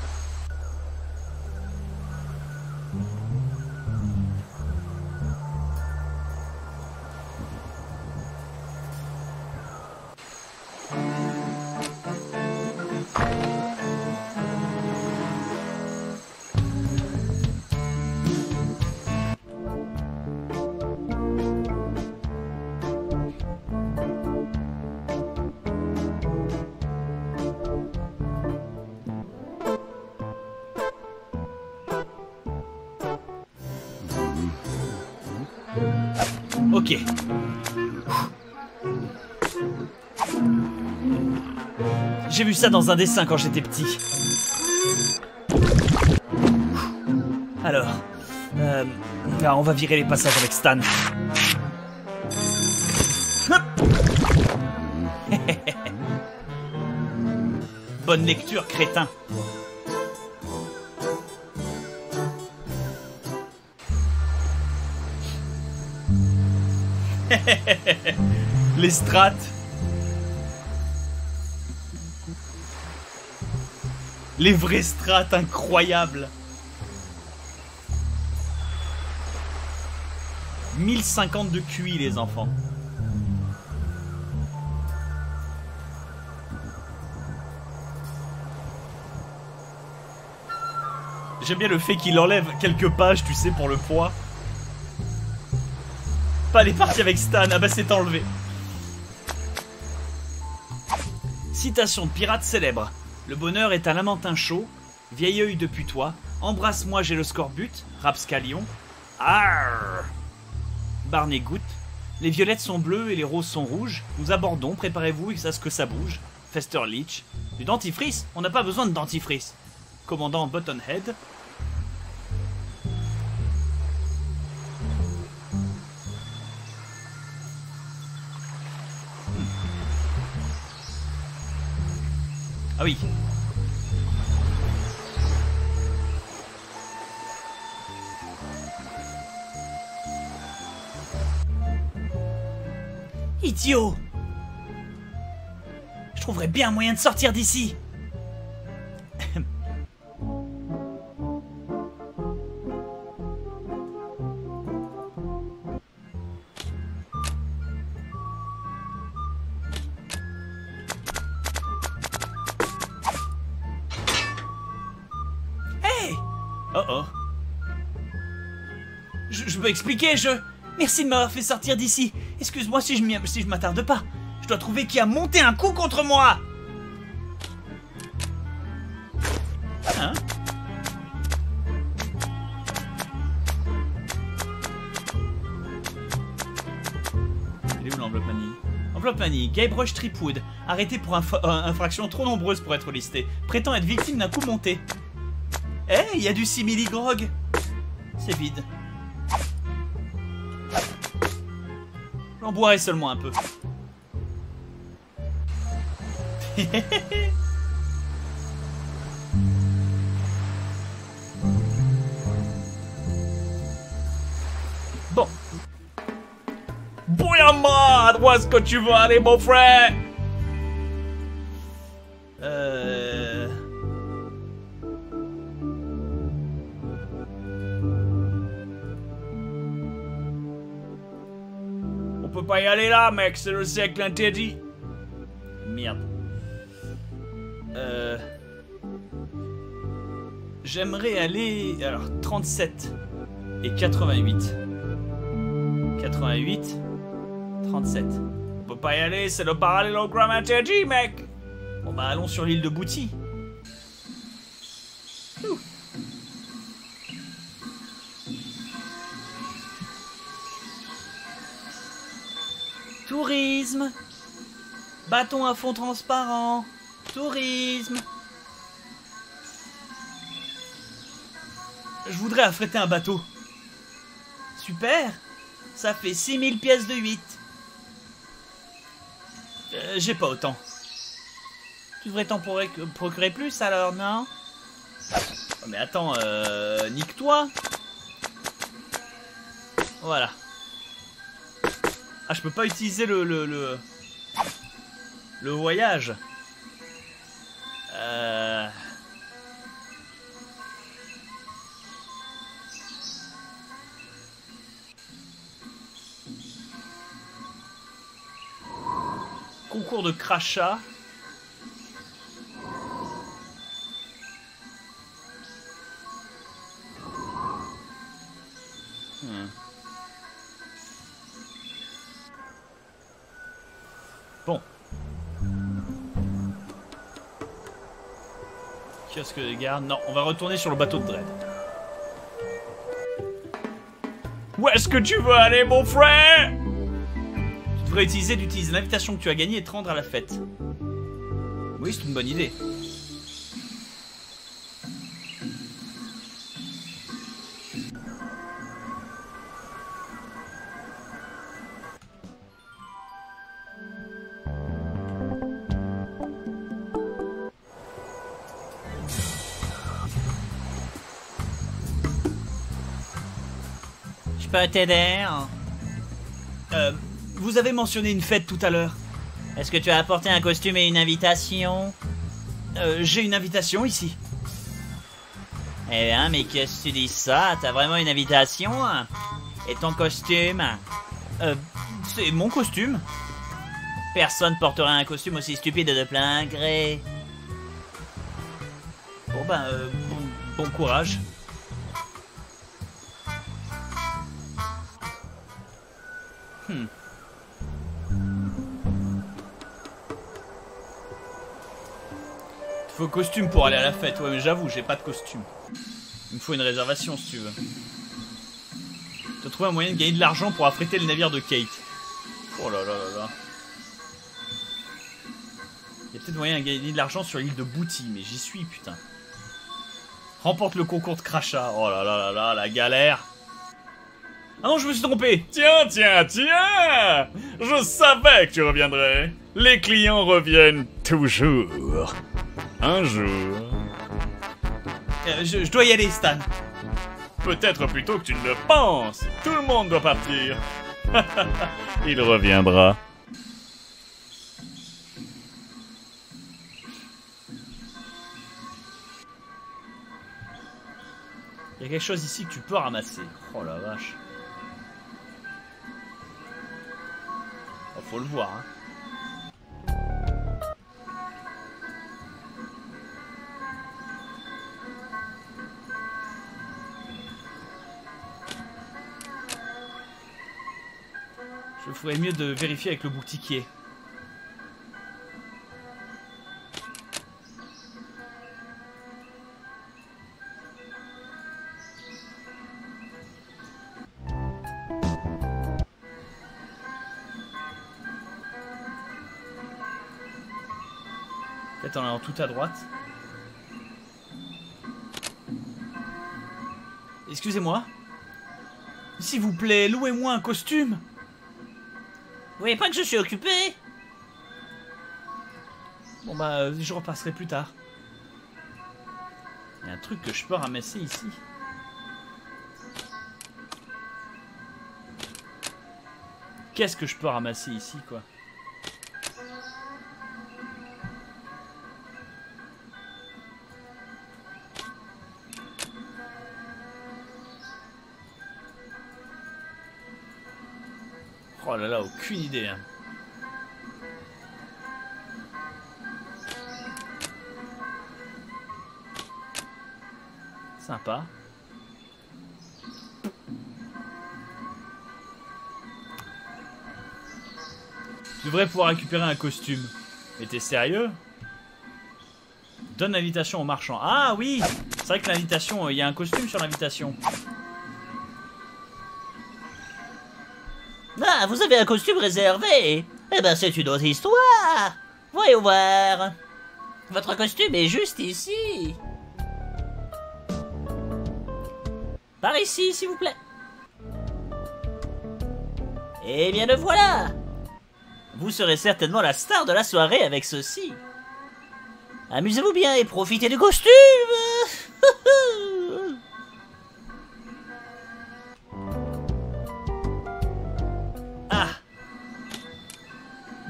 Ok. J'ai vu ça dans un dessin quand j'étais petit. Alors, euh, ah, on va virer les passages avec Stan. Bonne lecture, crétin. Les strates. Les vraies strates incroyables. mille cinquante de Q I, les enfants. J'aime bien le fait qu'il enlève quelques pages, tu sais, pour le poids. Pas les parties avec Stan, ah bah c'est enlevé. Citation de pirate célèbre. Le bonheur est un lamentin chaud, vieil œil depuis toi, embrasse-moi j'ai le scorbut, rapscalion. Arrrr. Barney goutte. Les violettes sont bleues et les roses sont rouges. Nous abordons, préparez-vous à ce que ça bouge. Fester Leach. Du dentifrice? On n'a pas besoin de dentifrice. Commandant Buttonhead. Ah oui. Idiot! Je trouverais bien un moyen de sortir d'ici. Oh oh. Je, je peux expliquer, je... Merci de m'avoir fait sortir d'ici. Excuse-moi si je si je m'attarde pas. Je dois trouver qui a monté un coup contre moi. Hein? Il est où l'enveloppe Manny? Enveloppe Manny. Guybrush Threepwood. Arrêté pour inf euh, infraction trop nombreuse pour être listé. Prétend être victime d'un coup monté. Eh, hey, il y a du simili-grog. C'est vide. J'en boirai seulement un peu. Bon. Bouillamade, où est-ce que tu veux aller, mon frère? Euh... On peut pas y aller là, mec, c'est le siècle interdit. Merde. Euh... J'aimerais aller... Alors, trente-sept et quatre-vingt-huit. quatre-vingt-huit, trente-sept. On peut pas y aller, c'est le parallélogramme interdit, mec. Bon bah allons sur l'île de Booty. Ouh. Tourisme. Bâton à fond transparent. Tourisme. Je voudrais affréter un bateau. Super. Ça fait six mille pièces de huit. Euh, J'ai pas autant. Tu devrais t'en procurer plus alors, non? Oh, mais attends, euh, nique-toi. Voilà. Ah, je peux pas utiliser le... Le, le, le voyage. Euh... Concours de crachat. Hmm. Bon. Kiosque de garde. Non, on va retourner sur le bateau de Dredd. Où est-ce que tu veux aller, mon frère? Tu devrais utiliser d'utiliser l'invitation que tu as gagnée et te rendre à la fête. Oui, c'est une bonne idée. Je peux t'aider? Euh, vous avez mentionné une fête tout à l'heure. Est-ce que tu as apporté un costume et une invitation? Euh, j'ai une invitation ici. Eh bien, mais qu'est-ce que tu dis ça? T'as vraiment une invitation? Et ton costume? Euh, c'est mon costume. Personne porterait un costume aussi stupide de plein gré. Bon ben, euh, bon, bon courage. Hmm. Il faut costume pour aller à la fête. Ouais, mais j'avoue, j'ai pas de costume. Il me faut une réservation si tu veux. Tu as trouvé un moyen de gagner de l'argent pour affréter le navire de Kate. Oh là là là là. Il y a peut-être moyen de gagner de l'argent sur l'île de Booty, mais j'y suis, putain. Remporte le concours de crachat. Oh là là là là, la galère. Ah non, je me suis trompé. Tiens, tiens, tiens! Je savais que tu reviendrais. Les clients reviennent toujours. Un jour. Euh, je, je dois y aller, Stan. Peut-être plus tôt que tu ne le penses. Tout le monde doit partir. Il reviendra. Il y a quelque chose ici que tu peux ramasser. Oh la vache. Oh, faut le voir, hein. Je ferais mieux de vérifier avec le boutiquier. Peut-être en allant tout à droite. Excusez-moi. S'il vous plaît, louez-moi un costume. Vous voyez pas que je suis occupé? Bon bah, euh, je repasserai plus tard. Il y a un truc que je peux ramasser ici. Qu'est-ce que je peux ramasser ici, quoi? Oh là là, aucune idée, hein. Sympa. Tu devrais pouvoir récupérer un costume. Mais t'es sérieux? Donne l'invitation au marchand. Ah oui! C'est vrai que l'invitation, il y a un costume sur l'invitation. Ah, vous avez un costume réservé? Eh ben, c'est une autre histoire. Voyons voir. Votre costume est juste ici. Par ici, s'il vous plaît. Eh bien, le voilà. Vous serez certainement la star de la soirée avec ceci. Amusez-vous bien et profitez du costume.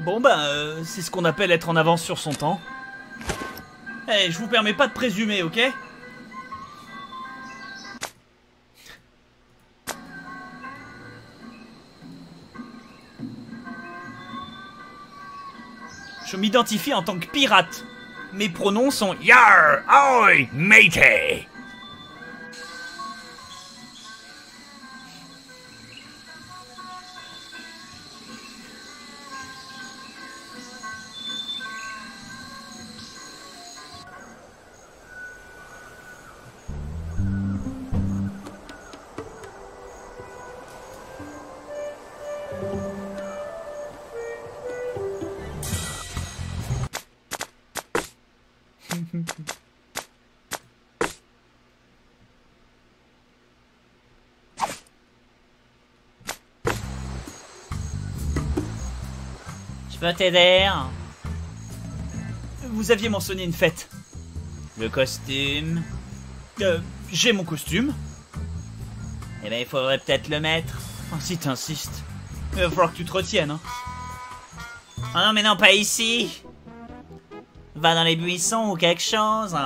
Bon ben, euh, c'est ce qu'on appelle être en avance sur son temps. Eh, hey, je vous permets pas de présumer, ok? Je m'identifie en tant que pirate. Mes pronoms sont Yar, ahoy, matey. Je peux t'aider? Vous aviez mentionné une fête. Le costume? Euh, j'ai mon costume. Eh ben, il faudrait peut-être le mettre. Oh, si t'insistes. Il va falloir que tu te retiennes, hein. Ah non, mais non, pas ici. Va dans les buissons ou quelque chose.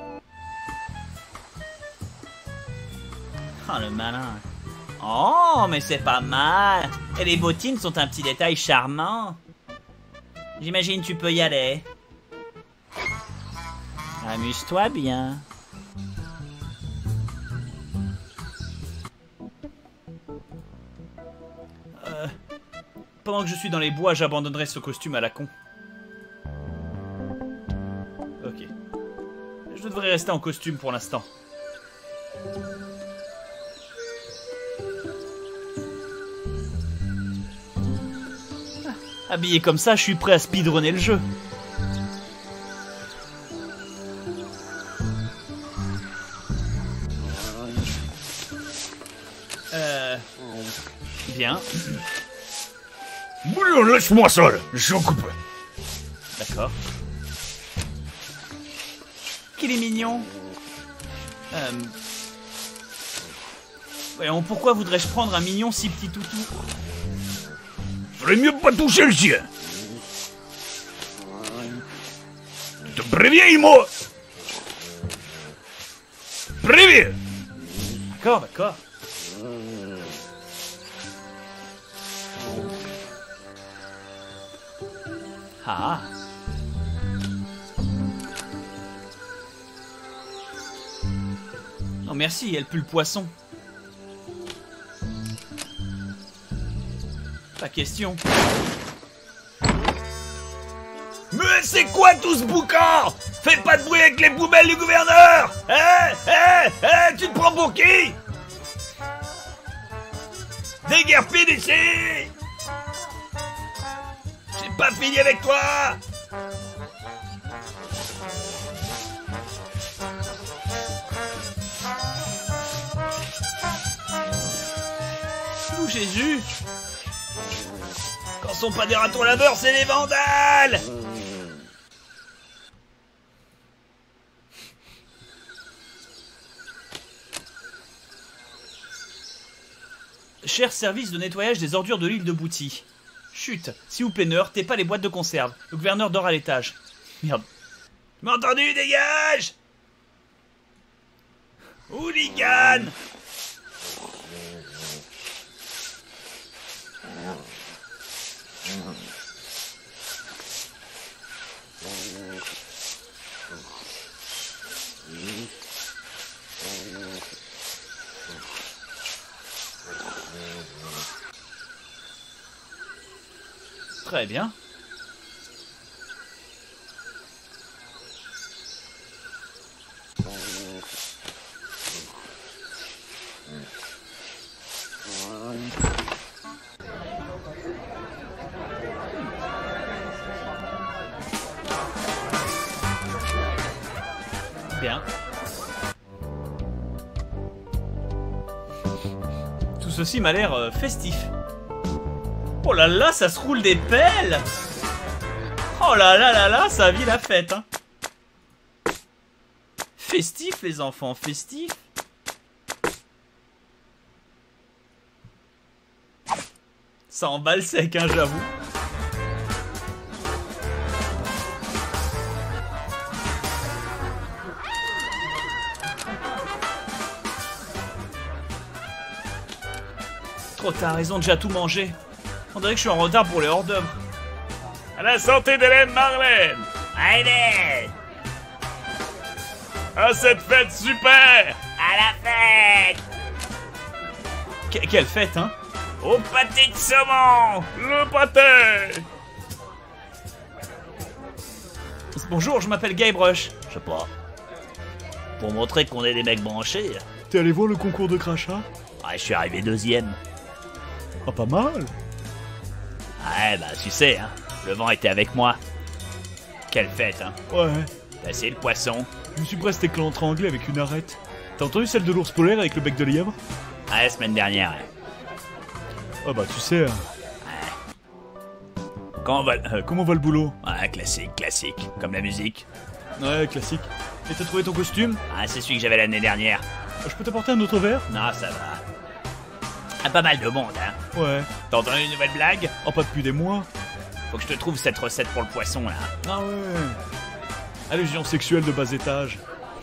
Oh, le malin. Oh, mais c'est pas mal. Et les bottines sont un petit détail charmant. J'imagine tu peux y aller. Amuse-toi bien. Euh, pendant que je suis dans les bois, j'abandonnerai ce costume à la con. Ok. Je devrais rester en costume pour l'instant. Habillé comme ça, je suis prêt à speedrunner le jeu. Euh... Bien. Bouillon, laisse-moi seul, je coupe. D'accord. Qu'il est mignon. Euh... Voyons, pourquoi voudrais-je prendre un mignon si petit toutou? Ferait mieux pas toucher le sien. Je te préviens, moi. Préviens. D'accord, d'accord. Ah. Non merci, elle pue le poisson. Pas question. Mais c'est quoi tout ce boucan? Fais pas de bruit avec les poubelles du gouverneur. Hé, hé, hé, tu te prends pour qui? Déguerpi d'ici. J'ai pas fini avec toi. Ouh, Jésus. Quand sont pas des ratons laveurs, c'est des vandales. Cher service de nettoyage des ordures de l'île de Bouty. Chut, s'il vous plaît, ne heurtez pas les boîtes de conserve. Le gouverneur dort à l'étage. Merde. Tu m'as entendu, dégage. Hooligan. Très bien. Bien. Tout ceci m'a l'air euh, festif. Oh là là, ça se roule des pelles. Oh là là là là, ça vit la fête, hein. Festif, les enfants, festif. Ça emballe sec, hein, j'avoue. Trop tard, ils ont déjà tout mangé. On dirait que je suis en retard pour les hors d'œuvre. À la santé d'Hélène Marlène. Allez, À cette fête super. à la fête. Que- quelle fête, hein? Au pâté de saumon. Le pâté. Bonjour, je m'appelle Guybrush. Je sais pas. Pour montrer qu'on est des mecs branchés. T'es allé voir le concours de crachat? Ouais, je suis arrivé deuxième. Ah, pas mal. Ouais, bah tu sais, hein, le vent était avec moi. Quelle fête, hein. Ouais. T'as essayé le poisson? Je me suis presque éclancé avec une arête. T'as entendu celle de l'ours polaire avec le bec de lièvre? Ouais, la semaine dernière, ouais. Ah bah tu sais, hein. Comment va le... Euh, comment va le boulot? Ouais, classique, classique. Comme la musique. Ouais, classique. Et t'as trouvé ton costume? Ah, c'est celui que j'avais l'année dernière. Je peux t'apporter un autre verre? Non, ça va. Ah, pas mal de monde, hein. Ouais. T'as entendu une nouvelle blague? Oh, pas depuis des mois. Faut que je te trouve cette recette pour le poisson, là. Ah ouais. Allusion sexuelle de bas étage.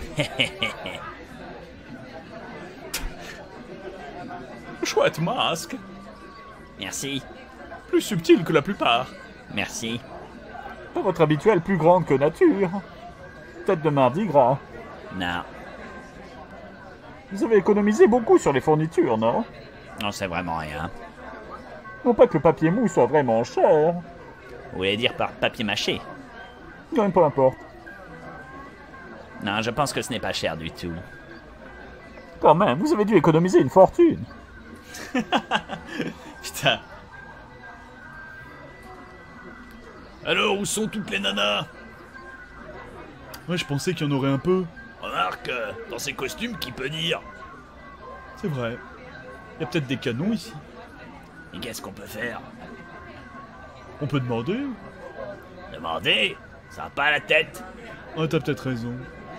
Chouette masque. Merci, Plus subtil que la plupart. merci. Pas votre habituel plus grande que nature. Tête de mardi gras. Non, Vous avez économisé beaucoup sur les fournitures, non? non, c'est vraiment rien. Non pas que le papier mou soit vraiment cher. Vous voulez dire par papier mâché? Non, peu importe. Non, je pense que ce n'est pas cher du tout. Quand même, vous avez dû économiser une fortune. Putain. Alors, où sont toutes les nanas? Ouais, je pensais qu'il y en aurait un peu. Remarque, euh, dans ces costumes, qui peut dire? C'est vrai. Il y a peut-être des canons ici. Et qu'est-ce qu'on peut faire? On peut demander. Demander? Ça va pas à la tête. Ah, t'as peut-être raison.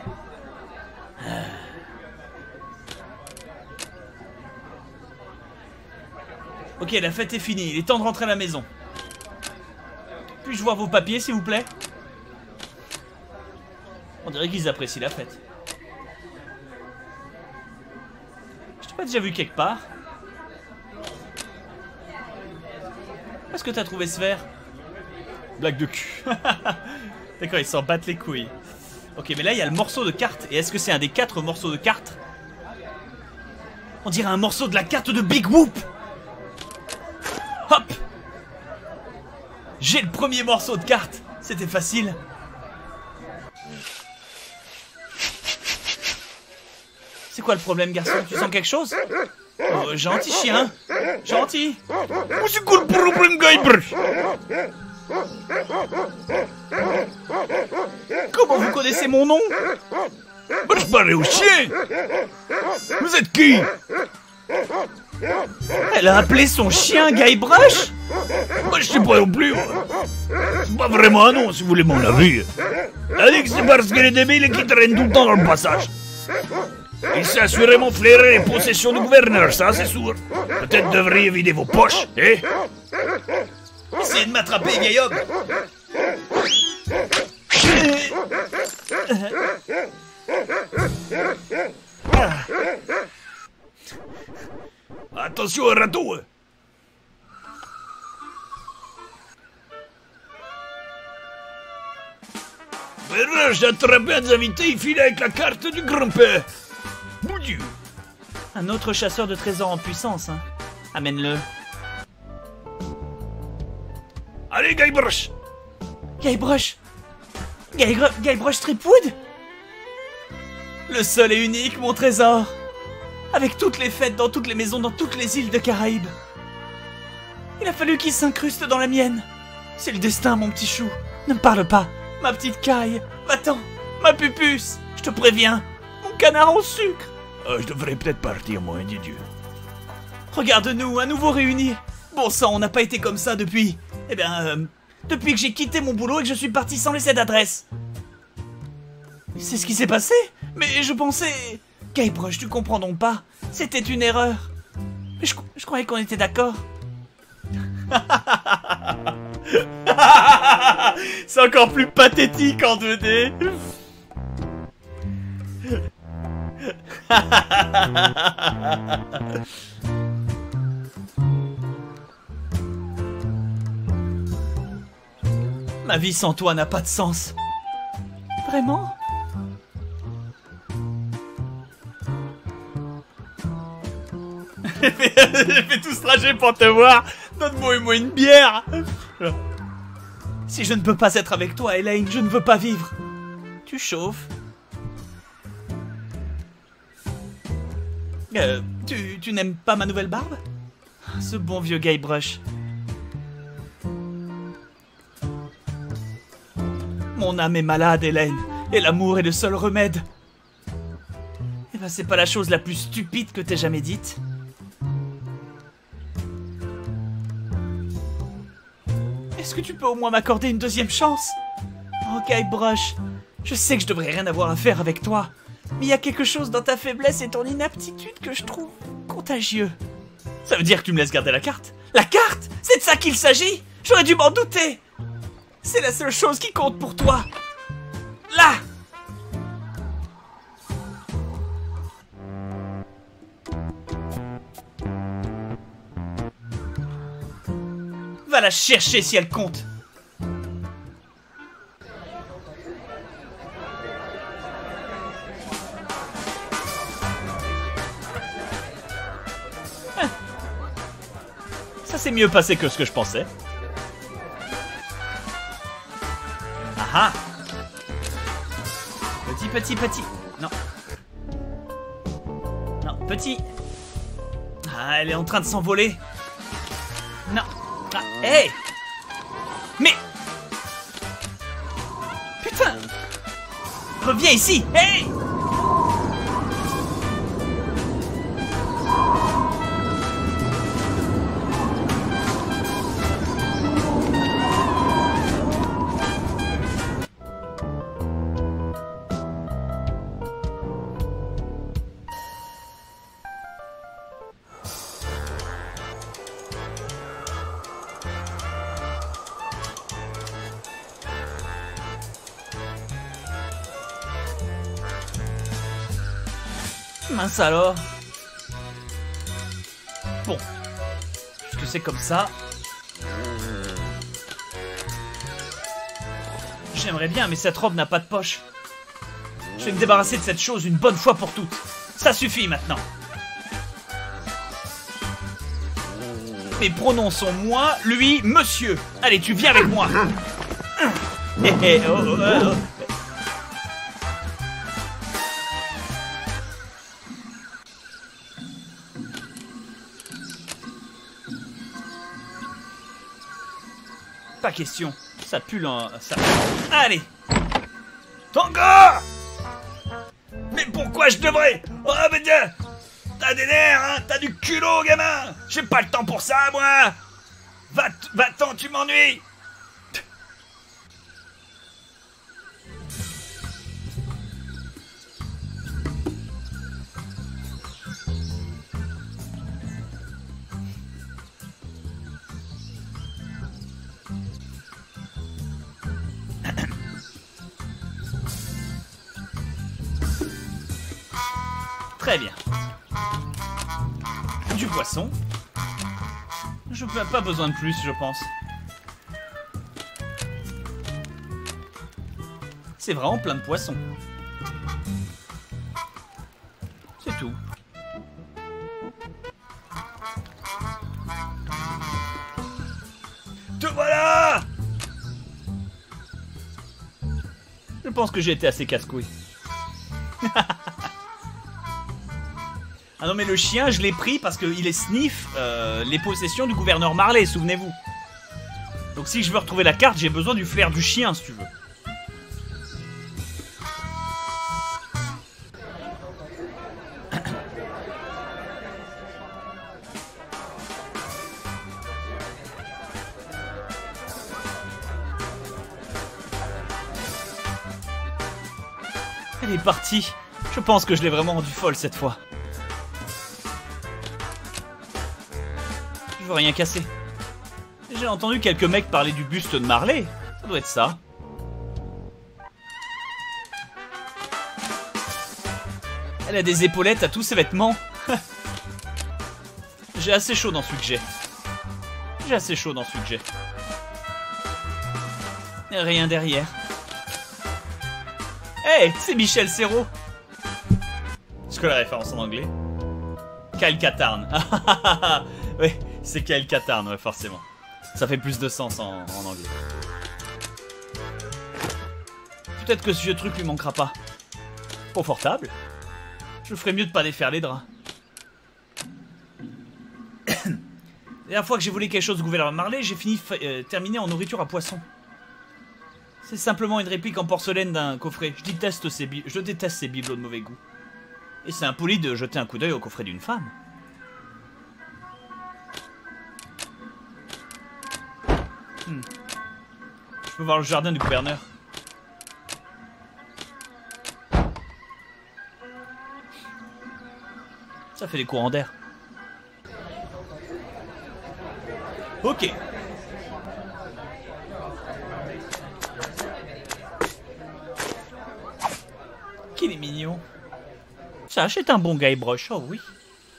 Ok, la fête est finie. Il est temps de rentrer à la maison. Puis-je voir vos papiers, s'il vous plaît? On dirait qu'ils apprécient la fête. Je t'ai pas déjà vu quelque part? Où est-ce que t'as trouvé ce verre? Blague de cul. D'accord, ils s'en battent les couilles. Ok, mais là, il y a le morceau de carte. Et est-ce que c'est un des quatre morceaux de carte? On dirait un morceau de la carte de Big Whoop. Hop! J'ai le premier morceau de carte. C'était facile. C'est quoi le problème, garçon? Tu sens quelque chose? Oh, gentil chien. Gentil. C'est quoi le problème, Guybrush? Comment vous connaissez mon nom? Moi, je parlais au chien. Vous êtes qui? Elle a appelé son chien Guybrush? Moi, je sais pas non plus. moi. C'est pas vraiment un nom, si vous voulez mon avis. Elle a dit que c'est parce qu'elle est débile et qu'il traîne tout le temps dans le passage. Il s'est assurément flairé les possessions du gouverneur, ça c'est sûr. Peut-être devriez vider vos poches, eh? Essayez de m'attraper, vieil homme. Attention au râteau. hein. Mais là, j'ai attrapé un des invités, il file avec la carte du grand-père. Mon Dieu. Un autre chasseur de trésors en puissance, hein. Amène-le. Allez, Guybrush. Guybrush Guybrush Guybrush Threepwood? Le seul et unique, mon trésor. Avec toutes les fêtes dans toutes les maisons, dans toutes les îles de Caraïbes. Il a fallu qu'il s'incruste dans la mienne. C'est le destin, mon petit chou. Ne me parle pas. Ma petite caille. Va-t'en. Ma pupuce. Je te préviens. Mon canard en sucre. Euh, je devrais peut-être partir, moi, dis Dieu. Regarde-nous, à nouveau réunis. Bon sang, on n'a pas été comme ça depuis... Eh bien, euh, depuis que j'ai quitté mon boulot et que je suis parti sans laisser d'adresse. C'est ce qui s'est passé? Mais je pensais... Guybrush, tu comprends donc pas? C'était une erreur. Mais je, je croyais qu'on était d'accord. C'est encore plus pathétique en deux D. Ma vie sans toi n'a pas de sens. Vraiment? J'ai fait tout ce trajet pour te voir. Donne-moi au moins une bière. Si je ne peux pas être avec toi, Elaine, je ne veux pas vivre. Tu chauffes. Euh, tu, tu n'aimes pas ma nouvelle barbe? Ce bon vieux Guybrush. Mon âme est malade, Elaine, et l'amour est le seul remède. Eh ben, c'est pas la chose la plus stupide que t'aies jamais dite. Est-ce que tu peux au moins m'accorder une deuxième chance? Oh, Guybrush, je sais que je devrais rien avoir à faire avec toi, mais il y a quelque chose dans ta faiblesse et ton inaptitude que je trouve contagieux. Ça veut dire que tu me laisses garder la carte? La carte? C'est de ça qu'il s'agit? J'aurais dû m'en douter. C'est la seule chose qui compte pour toi. Là! Va la chercher si elle compte. Hein. Ça s'est mieux passé que ce que je pensais. Ah ah. Petit, petit, petit. Non. Non, petit. Ah, elle est en train de s'envoler. Non. Ah, hey! Mais... Putain! Reviens ici! Hey! Mince alors. Bon. Puisque c'est comme ça. J'aimerais bien, mais cette robe n'a pas de poche. Je vais me débarrasser de cette chose une bonne fois pour toutes. Ça suffit maintenant. Mais prononçons moi, lui, monsieur. Allez, tu viens avec moi. Hé hé, oh, oh, oh. Pas question. Ça pue en... Ça... Allez. Tango! Mais pourquoi je devrais... Oh, mais tiens! T'as des nerfs, hein? T'as du culot, gamin! J'ai pas le temps pour ça, moi! Va, va-t'en, tu m'ennuies! Très bien. Du poisson. Je n'ai pas besoin de plus, je pense. C'est vraiment plein de poissons. C'est tout. Te voilà! Je pense que j'ai été assez casse-couille. Ah non mais le chien, je l'ai pris parce qu'il est sniff euh, les possessions du gouverneur Marley, souvenez-vous. Donc si je veux retrouver la carte, j'ai besoin du flair du chien, si tu veux. Elle est partie. Je pense que je l'ai vraiment rendue folle cette fois. Je veux rien casser. J'ai entendu quelques mecs parler du buste de Marley. Ça doit être ça. Elle a des épaulettes à tous ses vêtements. J'ai assez chaud dans celui que j'ai. J'ai assez chaud dans celui que j'ai. Rien derrière. Hey, c'est Michel Serrault. Est-ce que la référence en anglais? Kyle Katarn. Oui, c'est Kyle Katarn, ouais, forcément. Ça fait plus de sens en, en anglais. Peut-être que ce vieux truc lui manquera pas. Confortable. Je ferais mieux de pas défaire les draps. La dernière fois que j'ai volé quelque chose au gouverneur Marley, j'ai fini euh, terminé en nourriture à poisson. C'est simplement une réplique en porcelaine d'un coffret. Je déteste ces, bi je déteste ces bibelots de mauvais goût. Et c'est impoli de jeter un coup d'œil au coffret d'une femme. Hmm. Je peux voir le jardin du gouverneur. Ça fait des courants d'air. Ok. Qu'il est mignon. Ça achète un bon Guybrush, oh oui.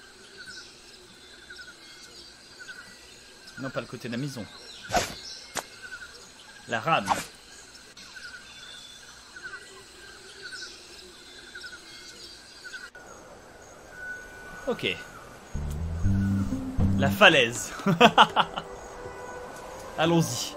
Non, pas le côté de la maison. La rame. Ok. La falaise. Allons-y.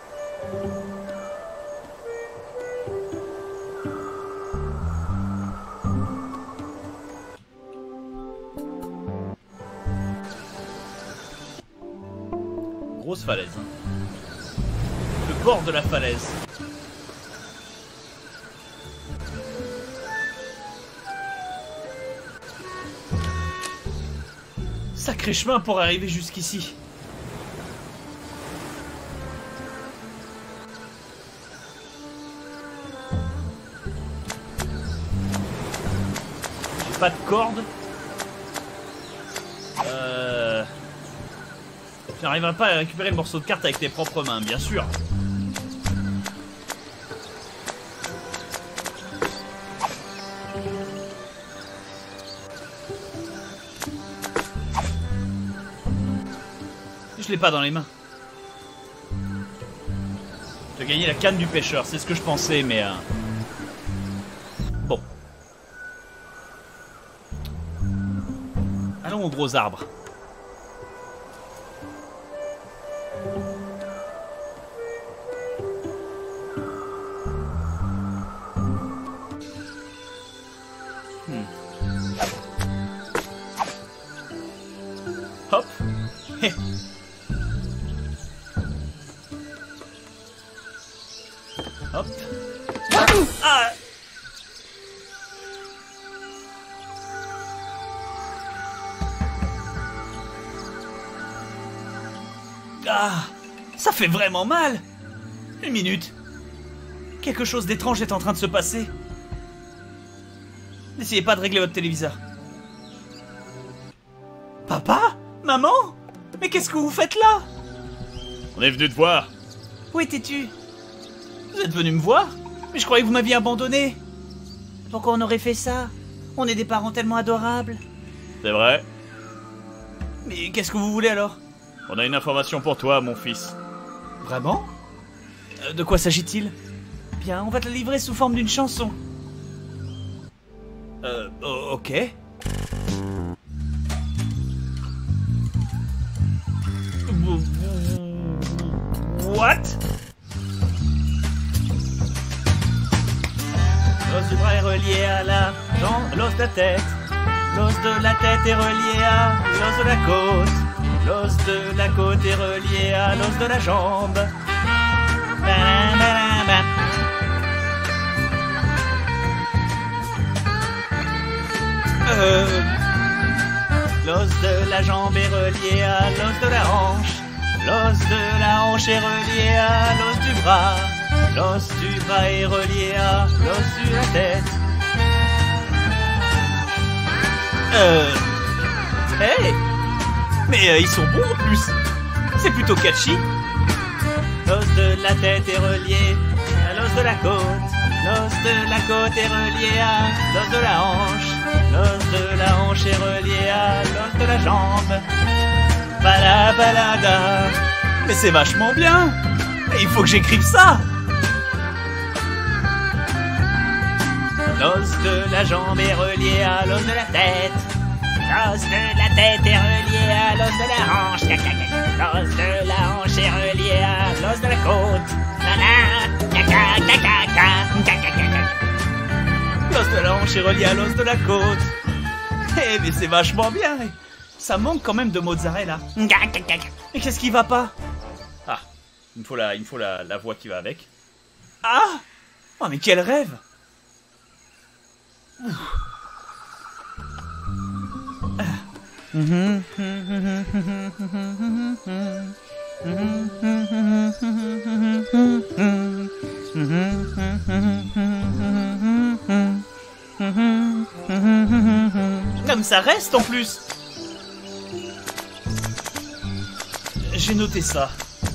Grosse falaise. Hein. Le bord de la falaise. Sacré chemin pour arriver jusqu'ici. J'ai pas de corde. Euh... Tu n'arriveras pas à récupérer le morceau de carte avec tes propres mains, bien sûr. Je l'ai pas dans les mains. Tu as gagné la canne du pêcheur, c'est ce que je pensais, mais... Euh... Bon. Allons aux gros arbres. Hmm. Hop. Hop. Ah. Ah, ça fait vraiment mal. Une minute. Quelque chose d'étrange est en train de se passer. N'essayez pas de régler votre téléviseur. Papa? Maman? Mais qu'est-ce que vous faites là? On est venu te voir. Où étais-tu? Vous êtes venu me voir? Mais je croyais que vous m'aviez abandonné. Pourquoi on aurait fait ça? On est des parents tellement adorables. C'est vrai. Mais qu'est-ce que vous voulez alors? On a une information pour toi, mon fils. Vraiment? euh, De quoi s'agit-il? Bien, on va te la livrer sous forme d'une chanson. Euh, oh, ok. What? L'os du bras est relié à la jambe, l'os de la tête. L'os de la tête est relié à l'os de la côte. L'os de la côte est relié à l'os de la jambe. Ba, ba, ba. Euh, l'os de la jambe est relié à l'os de la hanche. L'os de la hanche est relié à l'os du bras. L'os du bras est relié à l'os de la tête. Euh... Hey! Mais euh, ils sont bons en plus. C'est plutôt catchy. L'os de la tête est relié à l'os de la côte. L'os de la côte est relié à l'os de la hanche. L'os de la hanche est relié à l'os de la jambe. Bala balada. Mais c'est vachement bien. Et il faut que j'écrive ça. L'os de la jambe est relié à l'os de la tête. L'os de la tête est relié à l'os de la hanche. L'os de la hanche est relié à l'os de la côte. L'os de la hanche est relié à l'os de la côte. Eh mais c'est vachement bien. Ça manque quand même de mozzarella. Mais qu'est-ce qui va pas? Ah, il me faut la, il me faut la, la voix qui va avec. Ah! Oh mais quel rêve! Comme ça reste en plus. J'ai noté ça.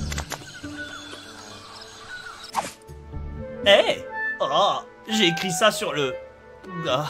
Eh hey oh, j'ai écrit ça sur le... Ah.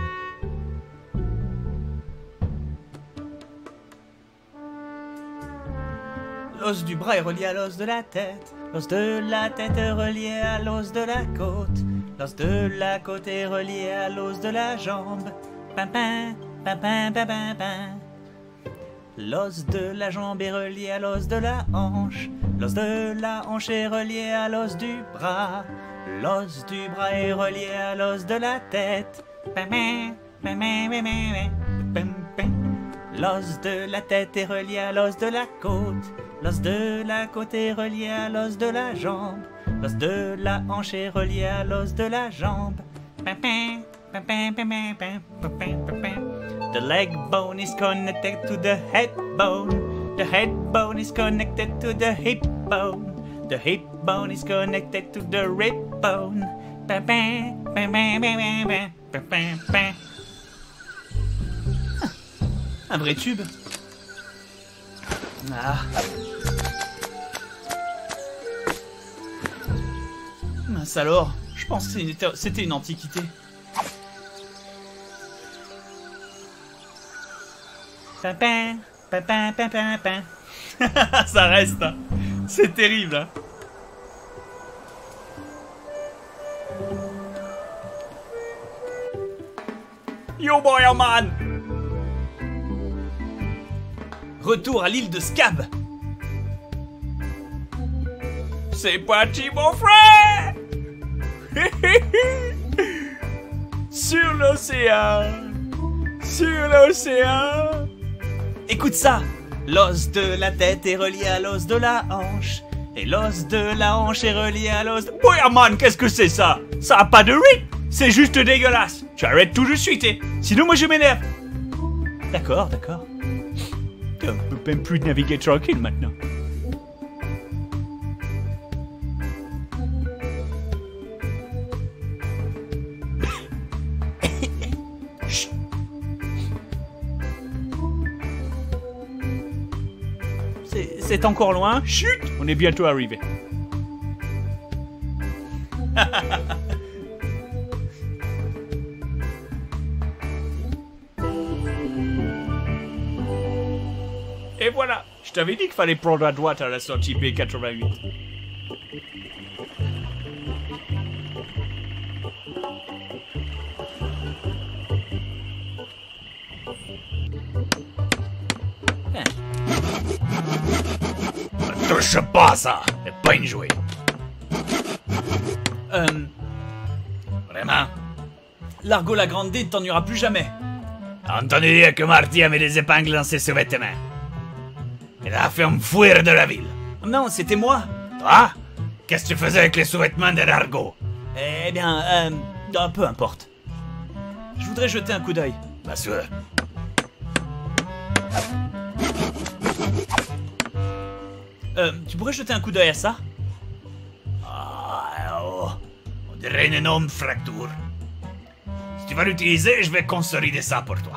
L'os du bras est relié à l'os de la tête. L'os de la tête est relié à l'os de la côte. L'os de la côte est relié à l'os de la jambe. Pam pam, pam pam pam pam pam. L'os de la jambe est relié à l'os de la hanche. L'os de la hanche est relié à l'os du bras. L'os du bras est relié à l'os de la tête. Pam pam, pam pam pam pam pam. L'os de la tête est relié à l'os de la côte. L'os de la côte est relié à l'os de la jambe. L'os de la hanche est relié à l'os de la jambe. Pam pam, pam pam pam pam pam pam pam. The leg bone is connected to the head bone. The head bone is connected to the hip bone. The hip bone is connected to the rib bone. Pam pam, pam pam pam pam pam pam. Un vrai tube. Ah. Mince alors, je pense que c'était une antiquité. Pam pam, pam pam pam pam pam. Ça reste, hein. C'est terrible, hein. Yo boy, man. Retour à l'île de Scab. C'est parti mon frère. Sur l'océan. Sur l'océan. Écoute ça. L'os de la tête est relié à l'os de la hanche. Et l'os de la hanche est relié à l'os de... Boyerman, qu'est-ce que c'est ça? Ça a pas de rythme. C'est juste dégueulasse. Tu arrêtes tout de suite, eh. Sinon moi je m'énerve. D'accord, d'accord. On peut même plus naviguer tranquille maintenant. Chut. C'est encore loin. Chut. On est bientôt arrivé. Et voilà, je t'avais dit qu'il fallait prendre à droite à la sortie P quatre-vingt-huit. Hein. Ne touche pas à ça, c'est pas une jouet. Euh... Vraiment? Largo la Grande ne t'en ira plus jamais. Entendu dire que Marty a mis des épingles dans ses sous-vêtements. Il a fait me fuir de la ville. Non, c'était moi. Toi? Qu'est-ce que tu faisais avec les sous-vêtements de Largo? Eh bien, euh... oh, peu importe. Je voudrais jeter un coup d'œil. Bien sûr. Euh, tu pourrais jeter un coup d'œil à ça? Ah, oh. On dirait une énorme fracture. Si tu vas l'utiliser, je vais consolider ça pour toi.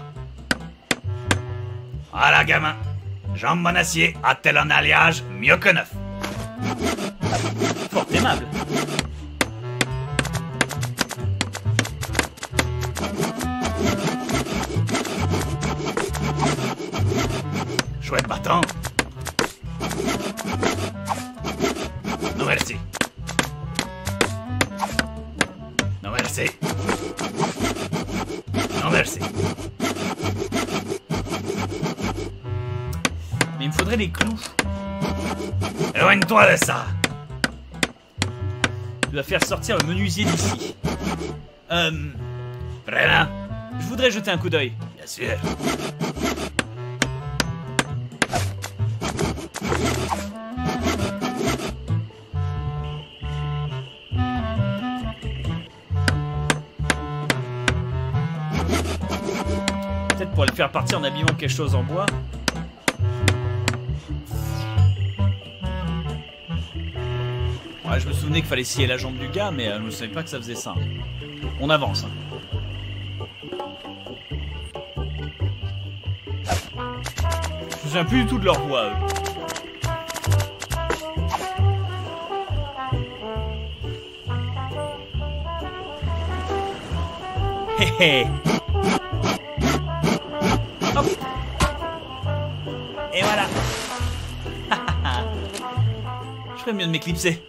Voilà, gamin. Jambes en acier, a-t-elle un alliage mieux que neuf? Fort aimable. Chouette bâton. Non merci. Non merci. Il me faudrait les clous. Éloigne-toi de ça. Je dois faire sortir le menuisier d'ici. Euh... Vraiment? Je voudrais jeter un coup d'œil. Bien sûr. Peut-être pour le faire partir en abîmant quelque chose en bois. Ouais, je me souvenais qu'il fallait scier la jambe du gars, mais euh, je ne savais pas que ça faisait ça. On avance. Hein. Je me souviens plus du tout de leur voix, eux. Hé hé. Hop. Et voilà. Je ferais mieux de m'éclipser.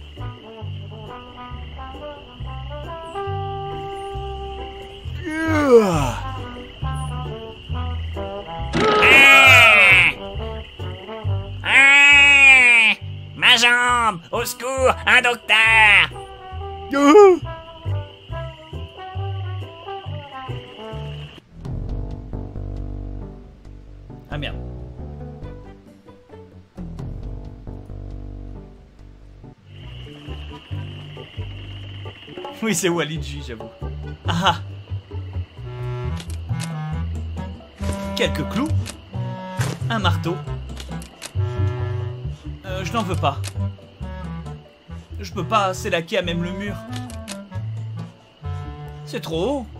Ah, ma jambe! Au secours, un docteur! Ah merde. Oui, c'est Walidji, j'avoue. Ah! Quelques clous. Un marteau. Euh, je n'en veux pas. Je peux pas, c'est laqué à même le mur. C'est trop haut.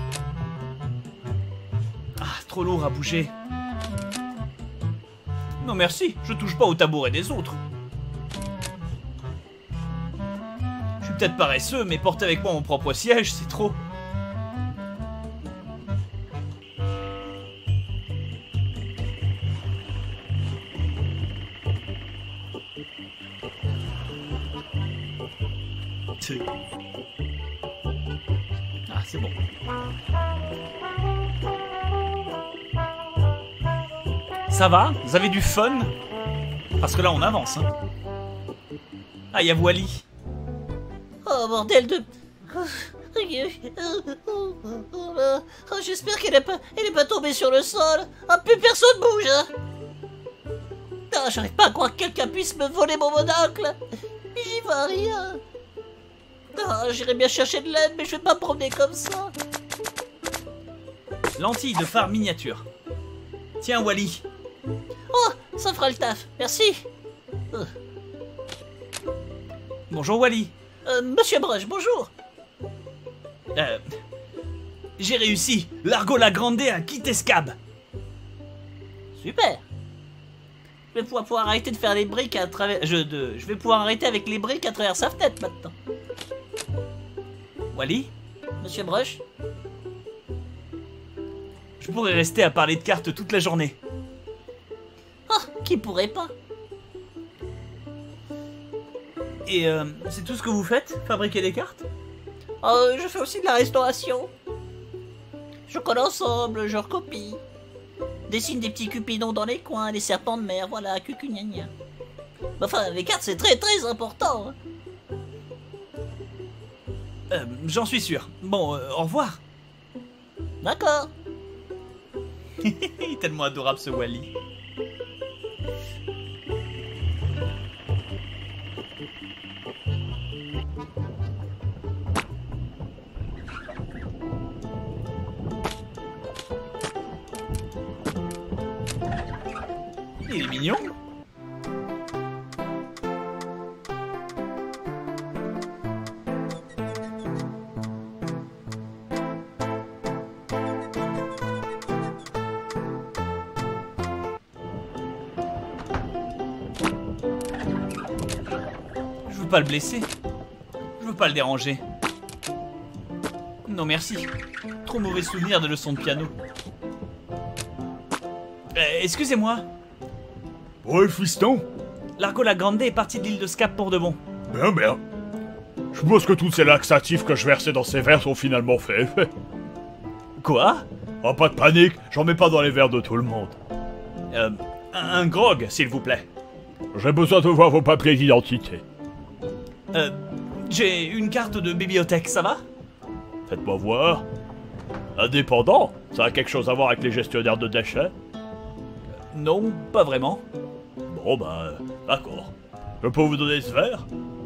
Ah, trop lourd à bouger. Non merci, je touche pas au tabouret des autres. Je suis peut-être paresseux, mais porter avec moi mon propre siège, c'est trop. Ah, c'est bon. Ça va? Vous avez du fun? Parce que là, on avance, hein. Ah, il y a Wally. Oh, bordel de... Oh, j'espère qu'elle est pas, elle est pas tombée sur le sol. Ah, plus personne bouge, hein. Non, j'arrive pas à croire que quelqu'un puisse me voler mon monocle. J'y vois rien. Non, j'irais bien chercher de l'aide, mais je vais pas me promener comme ça. Lentille de phare miniature. Tiens, Wally. Oh, ça fera le taf, merci. Euh, Bonjour, Wally. euh, Monsieur Brush, bonjour. Euh... J'ai réussi. Largo la Grande a quitté Scab. Super. Je vais pouvoir, pouvoir arrêter de faire les briques à travers... Je, de, je vais pouvoir arrêter avec les briques à travers sa fenêtre maintenant. Wally, Monsieur Brush? je pourrais rester à parler de cartes toute la journée. Ah, qui pourrait pas? Et euh, c'est tout ce que vous faites? Fabriquer des cartes? Euh, je fais aussi de la restauration. Je colle ensemble, je recopie. Dessine des petits cupidons dans les coins, des serpents de mer, voilà, cucugnagna. Enfin, les cartes, c'est très très important. Hein. Euh, J'en suis sûr. Bon, euh, au revoir. D'accord. Il est tellement adorable ce Wally. Il est mignon. Je veux pas le blesser. Je veux pas le déranger. Non merci. Trop mauvais souvenir de leçons de piano. Euh, excusez-moi. Ouais, fiston. Largo la Grande est parti de l'île de Scap pour de bon. Bien, bien. Je pense que tous ces laxatifs que je versais dans ces verres sont finalement faits effet. Quoi? Oh, pas de panique, j'en mets pas dans les verres de tout le monde. Euh, Un, un grog, s'il vous plaît. J'ai besoin de voir vos papiers d'identité. Euh, j'ai une carte de bibliothèque, ça va? Faites-moi voir. Indépendant? Ça a quelque chose à voir avec les gestionnaires de déchets? Non, pas vraiment. Bon bah, d'accord. Je peux vous donner ce verre?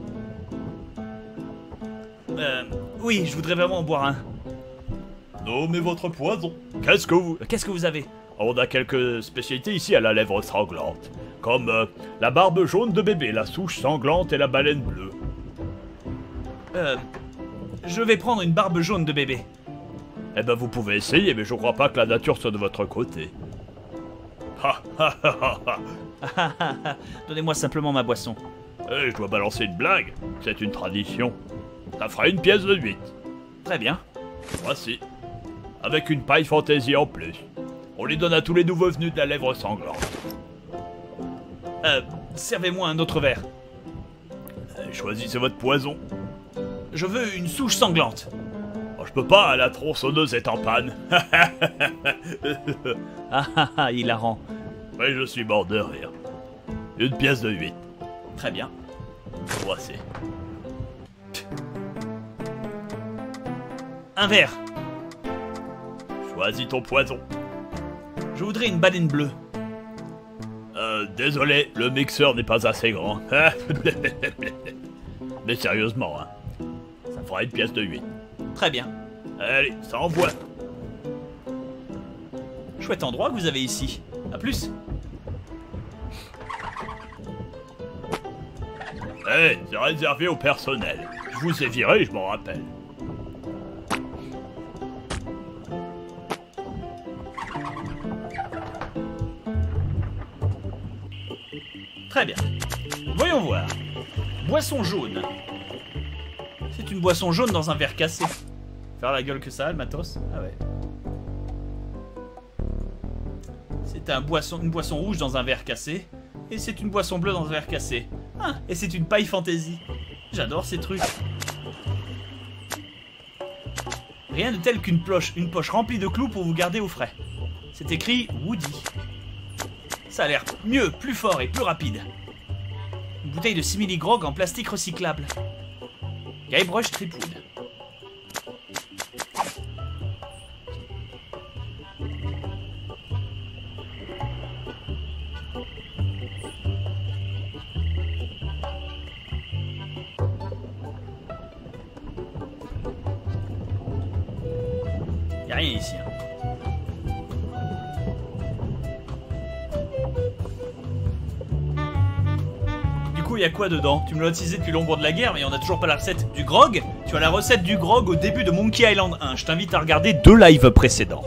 Euh, oui, je voudrais vraiment en boire un. Nommez votre poison. Qu'est-ce que vous... Qu'est-ce que vous avez? On a quelques spécialités ici à la lèvre sanglante. Comme euh, la barbe jaune de bébé, la souche sanglante et la baleine bleue. Euh, je vais prendre une barbe jaune de bébé. Eh ben vous pouvez essayer, mais je crois pas que la nature soit de votre côté. Ha ha ha ha. Donnez-moi simplement ma boisson. Eh, je dois balancer une blague. C'est une tradition. Ça fera une pièce de huit. Très bien. Voici. Avec une paille fantaisie en plus. On les donne à tous les nouveaux venus de la lèvre sanglante. Euh, servez-moi un autre verre. Eh, choisissez votre poison. Je veux une souche sanglante. Oh, je peux pas, la tronçonneuse est en panne. Ah ah ah, hilarant. Oui, je suis mort de rire. Une pièce de huit. Très bien. Voici. Un verre. Choisis ton poison. Je voudrais une baleine bleue. Euh, désolé, le mixeur n'est pas assez grand. Mais sérieusement, hein. Ça fera une pièce de huit. Très bien. Allez, ça envoie. Chouette endroit que vous avez ici. A plus. Eh, hey, c'est réservé au personnel. Je vous ai viré, je m'en rappelle. Très bien. Voyons voir. Boisson jaune. C'est une boisson jaune dans un verre cassé. Faire la gueule que ça a, le matos. Ah ouais. C'est un boisson, une boisson rouge dans un verre cassé. Et c'est une boisson bleue dans un verre cassé. Ah, et c'est une paille fantaisie. J'adore ces trucs. Rien de tel qu'une poche, une poche remplie de clous pour vous garder au frais. C'est écrit Woody. Ça a l'air mieux, plus fort et plus rapide. Une bouteille de simili grog en plastique recyclable. Guybrush Threepwood. Y'a rien ici. Hein. Il y a quoi dedans? Tu me l'as utilisé depuis l'ombre de la guerre, mais on a toujours pas la recette du grog. Tu as la recette du grog au début de Monkey Island un. Je t'invite à regarder deux lives précédents.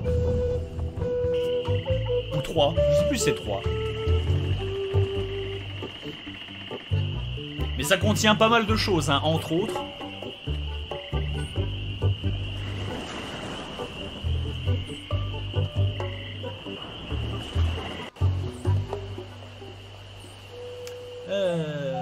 Ou trois. Je sais plus, c'est trois. Mais ça contient pas mal de choses, hein, entre autres. Euh...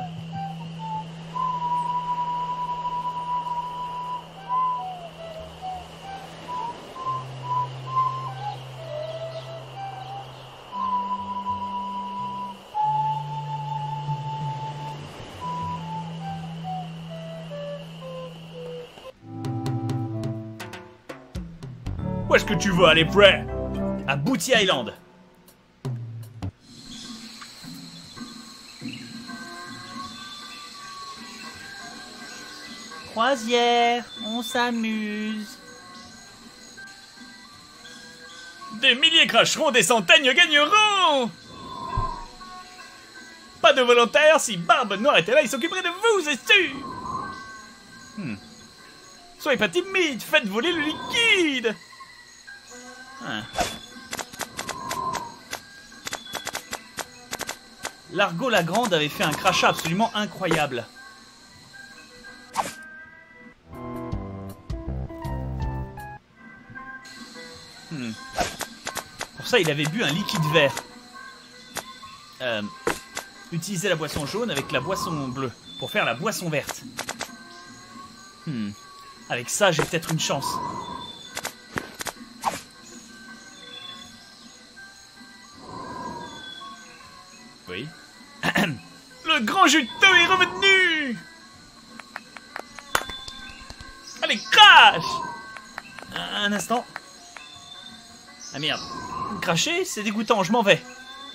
Où est-ce que tu veux aller, Prey? À Booty Island. Croisière, on s'amuse. Des milliers cracheront, des centaines gagneront. Pas de volontaires, si Barbe Noire était là, il s'occuperait de vous, c'est sûr. Hmm. Soyez pas timide, faites voler le liquide. Hein. Largo la Grande avait fait un crachat absolument incroyable. Hmm. Pour ça, il avait bu un liquide vert. Euh, utilisez la boisson jaune avec la boisson bleue pour faire la boisson verte. Hmm. Avec ça, j'ai peut-être une chance. Oui. Le grand juteux est revenu! Allez, crash! Un instant. Ah merde. Cracher, c'est dégoûtant, je m'en vais.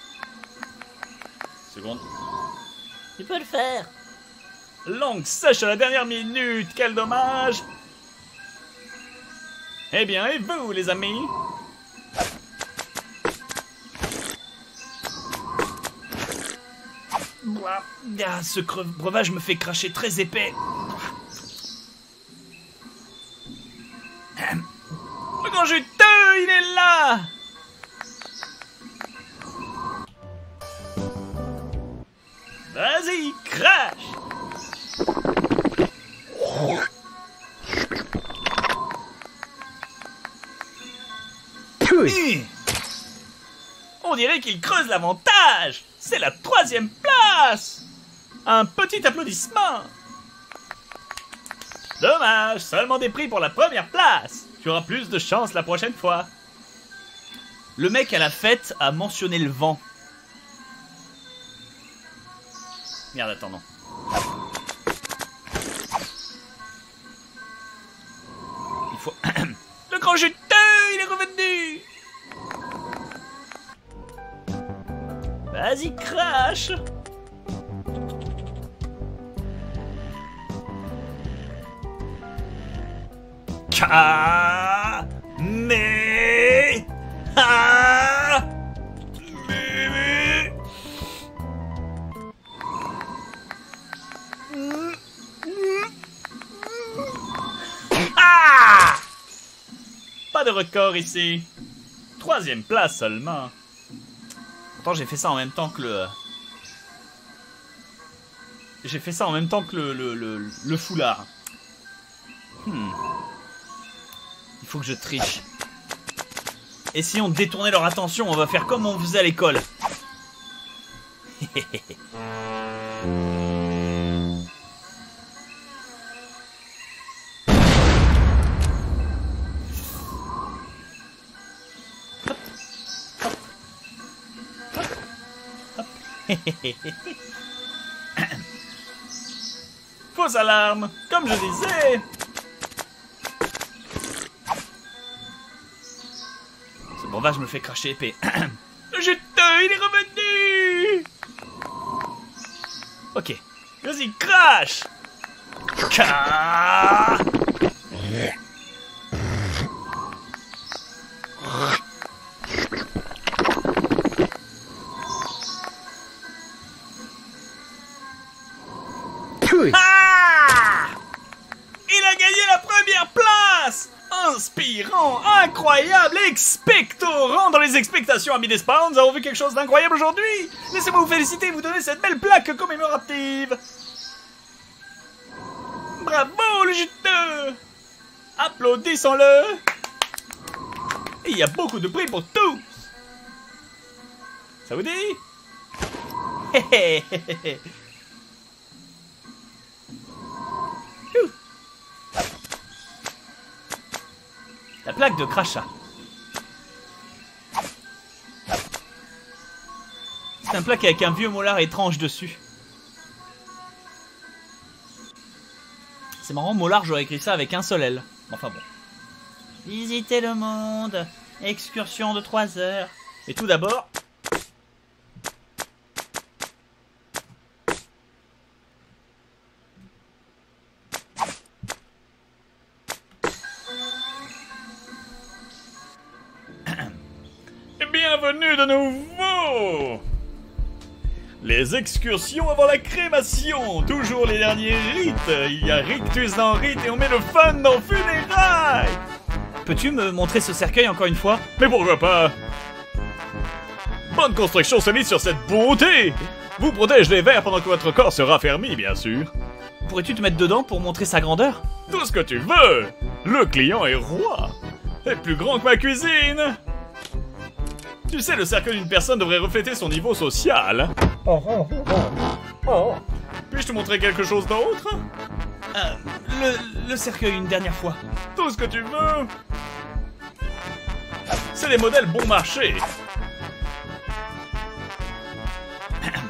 Seconde. Tu peux le faire. Langue sèche à la dernière minute, quel dommage! Eh bien, et vous, les amis? Ah, ce breuvage me fait cracher très épais. Le grand juteux, il est là! Vas-y, crash! Mmh. On dirait qu'il creuse l'avantage! C'est la troisième place! Un petit applaudissement! Dommage, seulement des prix pour la première place! Tu auras plus de chance la prochaine fois. Le mec à la fête a mentionné le vent. Merde, attends, non. Il faut... Le grand juteux, il est revenu! Vas-y, crash! Ka... Mais... Ah... Mais... mais... Ah! Pas de record ici. Troisième place seulement. Pourtant, j'ai fait ça en même temps que le... J'ai fait ça en même temps que le, le, le, le foulard. Hmm. Il faut que je triche. Essayons de détourner leur attention, on va faire comme on faisait à l'école. Fausse alarme, comme je disais. Ce breuvage me fait cracher épais. Le juteux, il est revenu. Ok. Vas-y, crash. Ka... Ah! Il a gagné la première place! Inspirant, incroyable, expectorant dans les expectations, amis des Spawns. Nous avons vu quelque chose d'incroyable aujourd'hui. Laissez-moi vous féliciter et vous donner cette belle plaque commémorative. Bravo, le juteux! Applaudissons-le! Et il y a beaucoup de prix pour tous. Ça vous dit? Hé hé hé hé. La plaque de crachat. C'est un plaque avec un vieux molar étrange dessus. C'est marrant, molar, j'aurais écrit ça avec un seul L. Enfin bon. Visiter le monde. Excursion de trois heures. Et tout d'abord... Bienvenue de nouveau! Les excursions avant la crémation, toujours les derniers rites. Il y a rictus dans rite et on met le fun dans funérailles. Peux-tu me montrer ce cercueil encore une fois? Mais pourquoi pas? Bonne construction solide sur cette bonté. Vous protège les vers pendant que votre corps se raffermit, bien sûr. Pourrais-tu te mettre dedans pour montrer sa grandeur? Tout ce que tu veux. Le client est roi. Et plus grand que ma cuisine. Tu sais, le cercueil d'une personne devrait refléter son niveau social. Puis-je te montrer quelque chose d'autre? euh, le, le cercueil une dernière fois. Tout ce que tu veux. C'est des modèles bon marché.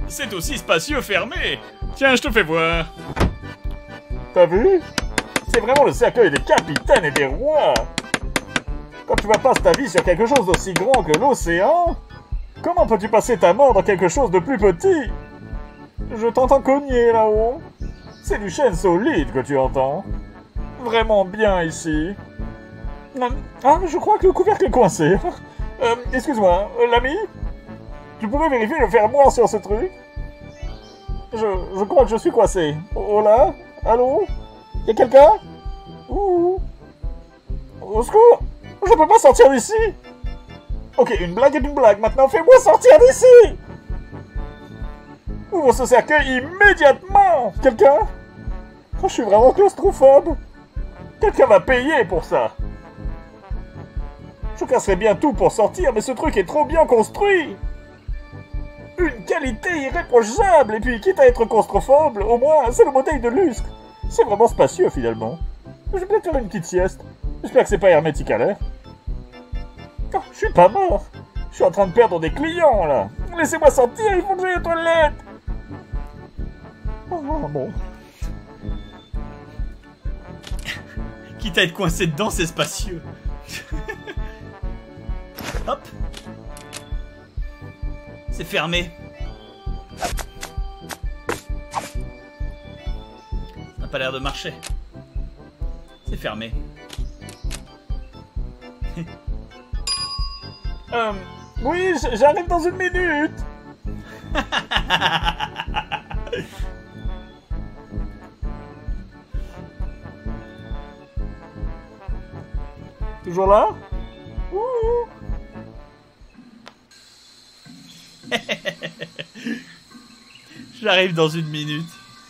c'est aussi spacieux fermé. Tiens, je te fais voir. T'as vu? C'est vraiment le cercueil des capitaines et des rois. Quand tu vas passer ta vie sur quelque chose d'aussi grand que l'océan, comment peux-tu passer ta mort dans quelque chose de plus petit? Je t'entends cogner là-haut. C'est du chêne solide que tu entends. Vraiment bien ici. Ah, je crois que le couvercle est coincé. Euh, excuse-moi, euh, l'ami? Tu pourrais vérifier le fermoir sur ce truc? Je, je crois que je suis coincé. Oh là? Allô? Y'a quelqu'un? Ouh! Au secours! Je peux pas sortir d'ici! Ok, une blague est une blague. Maintenant, fais-moi sortir d'ici! Ouvre ce cercueil immédiatement! Quelqu'un? Oh, je suis vraiment claustrophobe. Quelqu'un va payer pour ça. Je casserais bien tout pour sortir, mais ce truc est trop bien construit. Une qualité irréprochable. Et puis, quitte à être claustrophobe, au moins, c'est le modèle de Lustre. C'est vraiment spacieux, finalement. Je vais peut-être faire une petite sieste. J'espère que c'est pas hermétique à l'air. Oh, je suis pas mort. Je suis en train de perdre des clients, là. Laissez-moi sortir, il faut que j'aille aux toilettes. Oh, bon. Quitte à être coincé dedans, c'est spacieux. Hop. C'est fermé. Ça n'a pas l'air de marcher. C'est fermé. euh, oui, j'arrive dans une minute. Toujours là? Ouh. J'arrive dans une minute.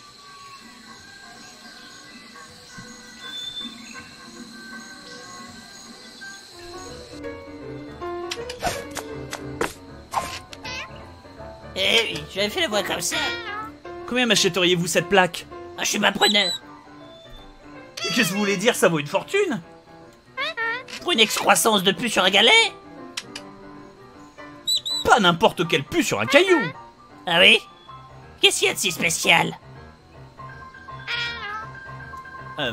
Eh oui, j'avais fait la voix comme ça. Combien m'achèteriez-vous cette plaque? Ah, je suis ma preneur. Qu'est-ce que vous voulez dire? Ça vaut une fortune? Pour une excroissance de pu sur un galet? Pas n'importe quel pu sur un caillou. Ah oui? Qu'est-ce qu'il y a de si spécial? Euh...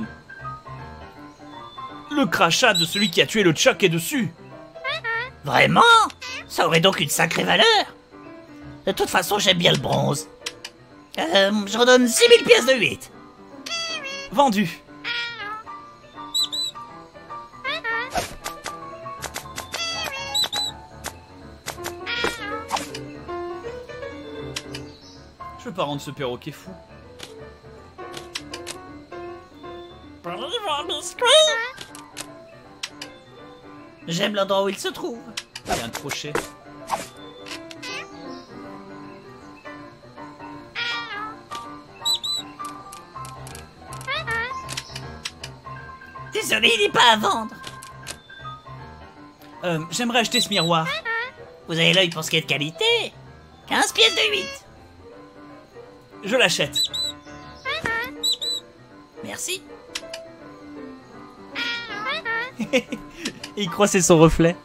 Le crachat de celui qui a tué le Chuck est dessus. Vraiment? Ça aurait donc une sacrée valeur. De toute façon, j'aime bien le bronze. Euh, je redonne six mille pièces de huit. Vendu. Je veux pas rendre ce perroquet fou. J'aime l'endroit où il se trouve. Il y a un crochet. Désolé, il n'est pas à vendre. Euh, j'aimerais acheter ce miroir. Vous avez l'œil pour ce qui est de qualité. quinze pièces de huit. Je l'achète. Merci. Il croit c'est son reflet.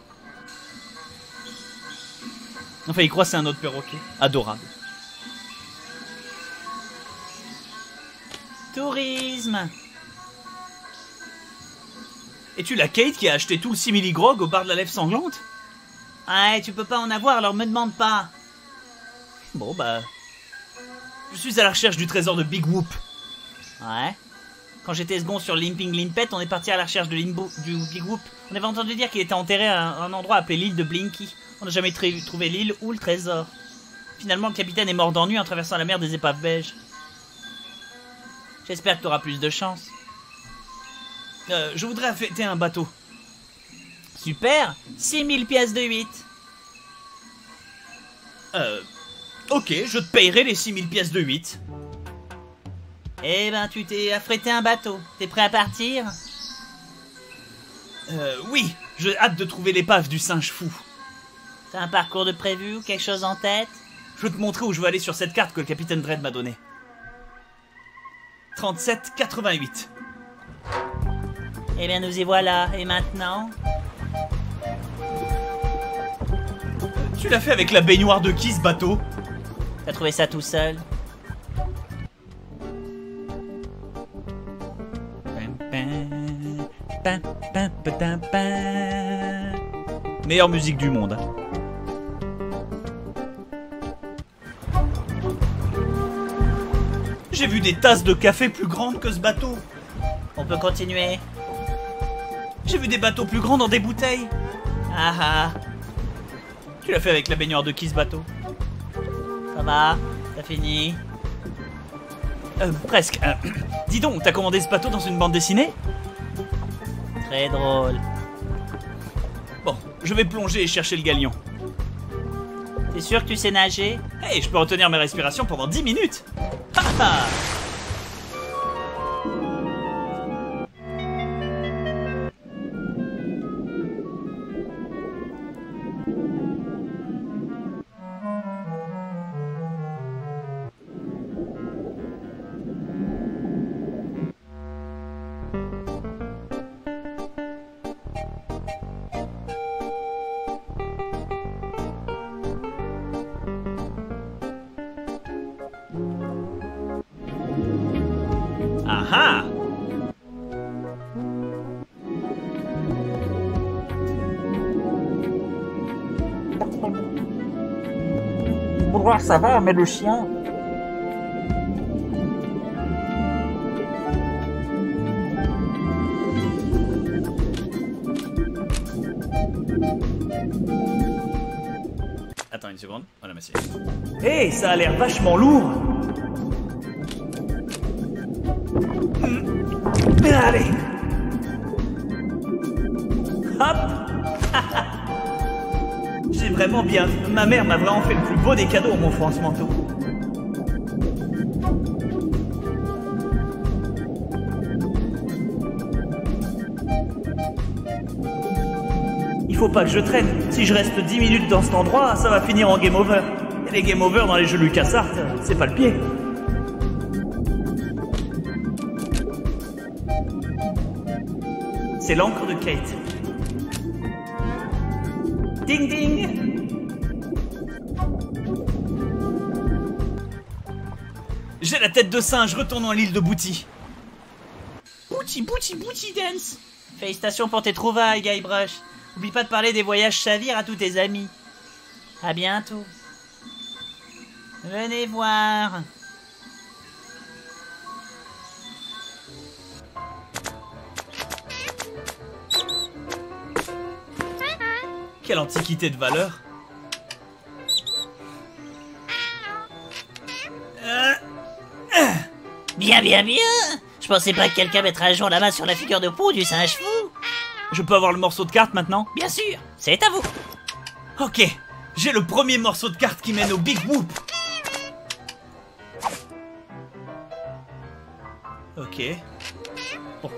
Enfin, il croit c'est un autre perroquet. Adorable. Tourisme. Es-tu la Kate qui a acheté tout le simili-grog au bar de la lèvre sanglante? Ouais, tu peux pas en avoir, alors me demande pas. Bon bah... Je suis à la recherche du trésor de Big Whoop. Ouais. Quand j'étais second sur Limping Limpet, on est parti à la recherche de Limbo, du Big Whoop. On avait entendu dire qu'il était enterré à un, un endroit appelé l'île de Blinky. On n'a jamais trouvé l'île ou le trésor. Finalement, le capitaine est mort d'ennui en traversant la mer des épaves beiges. J'espère que tu auras plus de chance. Euh, je voudrais affecter un bateau. Super, six mille pièces de huit. Euh... Ok, je te payerai les six mille pièces de huit. Eh ben, tu t'es affrété un bateau. T'es prêt à partir? Euh, oui, j'ai hâte de trouver l'épave du singe fou. T'as un parcours de prévu ou quelque chose en tête? Je veux te montrer où je veux aller sur cette carte que le capitaine Dredd m'a donnée. trente-sept quatre-vingt-huit. Eh bien, nous y voilà. Et maintenant? Tu l'as fait avec la baignoire de qui, ce bateau? T'as trouvé ça tout seul? Meilleure musique du monde. Hein. J'ai vu des tasses de café plus grandes que ce bateau. On peut continuer? J'ai vu des bateaux plus grands dans des bouteilles. Ah ah. Tu l'as fait avec la baignoire de qui ce bateau? Ça va? T'as fini? Euh, presque. Euh, dis donc, t'as commandé ce bateau dans une bande dessinée? Très drôle. Bon, je vais plonger et chercher le galion. T'es sûr que tu sais nager? Hey, je peux retenir mes respirations pendant dix minutes. Ha ha. Ah! Boudoir, ça va, mais le chien... Attends une seconde, voilà ma sieste. Hé, hey, ça a l'air vachement lourd. Allez. Hop. J'ai vraiment bien... Ma mère m'a vraiment fait le plus beau des cadeaux en m'offrant ce manteau. Il faut pas que je traîne. Si je reste dix minutes dans cet endroit, ça va finir en game over. Et les game over dans les jeux LucasArts, c'est pas le pied. C'est l'encre de Kate. Ding ding. J'ai la tête de singe, retournons à l'île de Booty. Booty, Booty, Booty Dance. Félicitations pour tes trouvailles, Guybrush. N'oublie pas de parler des voyages Chavir à tous tes amis. À bientôt. Venez voir. Quelle antiquité de valeur. Euh, euh. Bien, bien, bien. Je pensais pas que quelqu'un mettrait un jour la main sur la figure de peau du singe fou. Je peux avoir le morceau de carte maintenant? Bien sûr, c'est à vous. Ok, j'ai le premier morceau de carte qui mène au Big Whoop. Ok. Bon.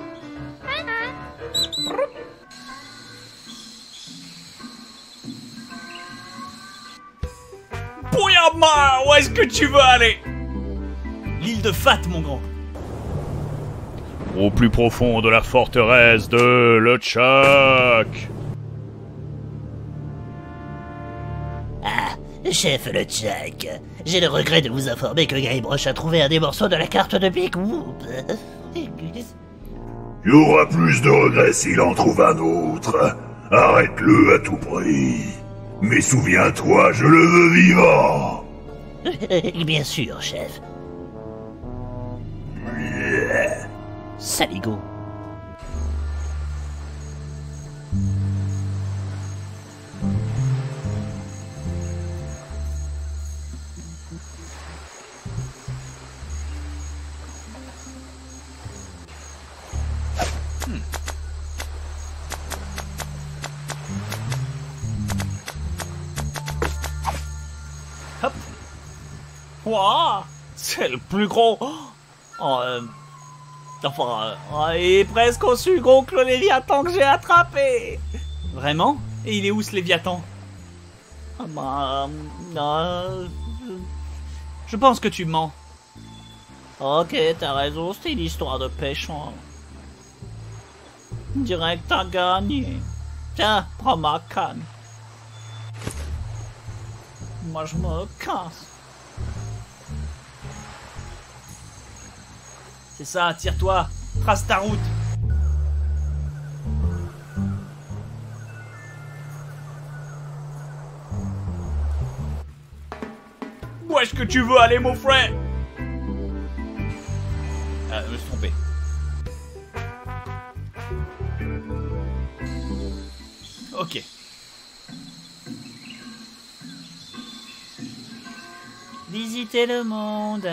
Bouillama, où est-ce que tu veux aller? L'île de Fat, mon grand. Au plus profond de la forteresse de LeChuck. Ah, chef LeChuck, j'ai le regret de vous informer que Guybrush a trouvé un des morceaux de la carte de Big Whoop. Il y aura plus de regrets s'il en trouve un autre. Arrête-le à tout prix. Mais souviens-toi, je le veux vivant. Bien sûr, chef. Saligo. Hmm. Hop. Ouah, c'est le plus gros. Oh, euh... Enfin, euh, il est presque aussi gros que le Léviathan que j'ai attrapé. Vraiment? Et il est où ce Léviathan? Ah bah... Euh, je pense que tu mens. Ok, t'as raison, c'était une histoire de pêche. Hein. Direct, t'as gagné. Tiens, prends ma canne. Moi, je me casse. C'est ça, tire-toi. Trace ta route. Où est-ce que tu veux aller, mon frère? Ah, je me suis trompé. Ok. Visiter le monde.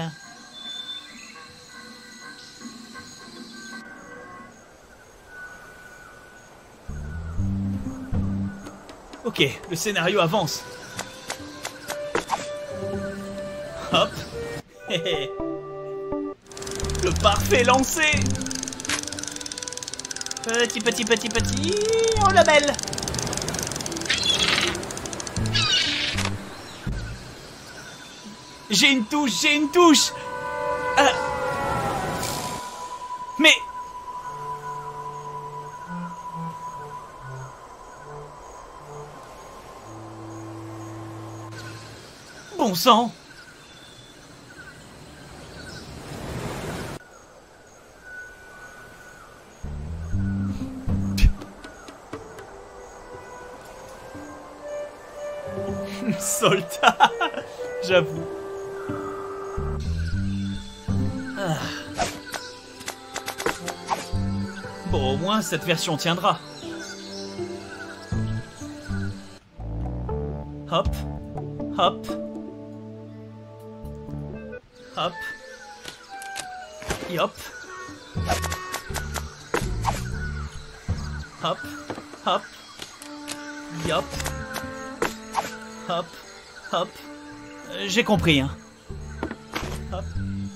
Ok, le scénario avance. Hop. Le parfait lancé. Petit, petit, petit, petit. Oh la belle. J'ai une touche, j'ai une touche. Euh... Mais... Bon sang. Soldat. J'avoue. Ah. Bon, au moins cette version tiendra. Hop, hop, hop, yop, hop, hop, yop, hop, hop. Euh, J'ai compris, hein. Hop.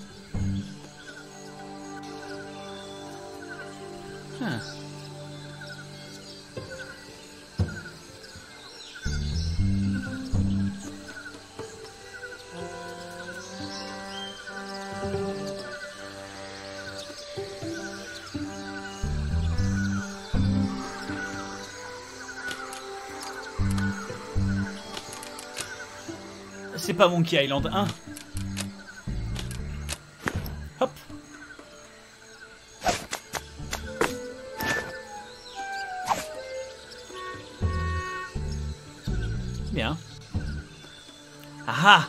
Hein. C'est pas Monkey Island un. Hop. Bien. Ah ah.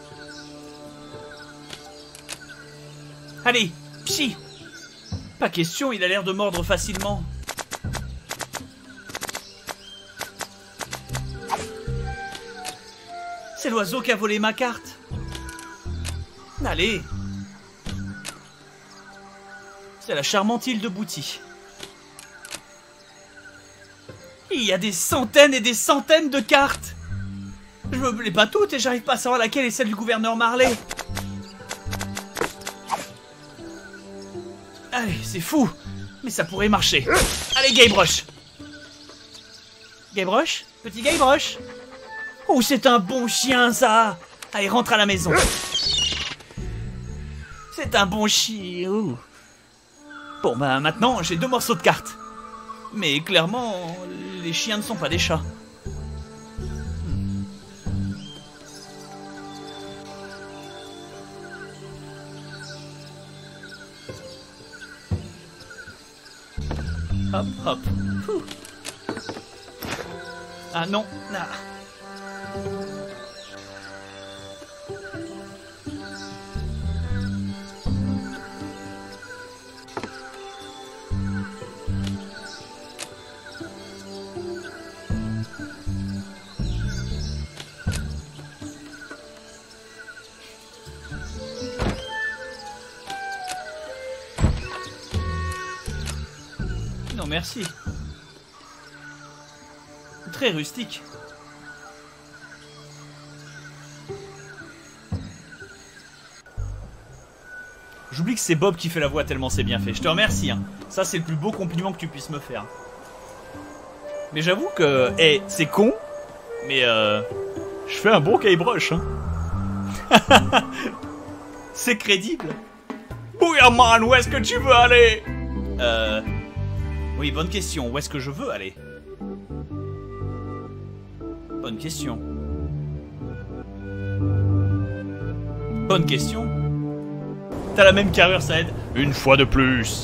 Allez, psi. Pas question, il a l'air de mordre facilement. C'est l'oiseau qui a volé ma carte. Allez. C'est la charmante île de Bouty. Il y a des centaines et des centaines de cartes. Je me plais pas toutes et j'arrive pas à savoir laquelle est celle du gouverneur Marley. Allez, c'est fou. Mais ça pourrait marcher. Allez, Guybrush. Guybrush? Petit Guybrush? Oh, c'est un bon chien, ça. Allez, rentre à la maison. C'est un bon chien. Ouh. Bon, bah maintenant, j'ai deux morceaux de cartes. Mais clairement, les chiens ne sont pas des chats. Hmm. Hop, hop. Ouh. Ah non, ah. Non, merci. Très rustique. J'oublie que c'est Bob qui fait la voix tellement c'est bien fait. Je te remercie. Hein. Ça, c'est le plus beau compliment que tu puisses me faire. Mais j'avoue que... Eh, hey, c'est con. Mais euh... je fais un bon Guybrush. Hein. C'est crédible. Booyahman, où est-ce que tu veux aller? Euh... Oui, bonne question. Où est-ce que je veux aller? Bonne question. Bonne question. t'as la même carrure, ça aide. Une fois de plus.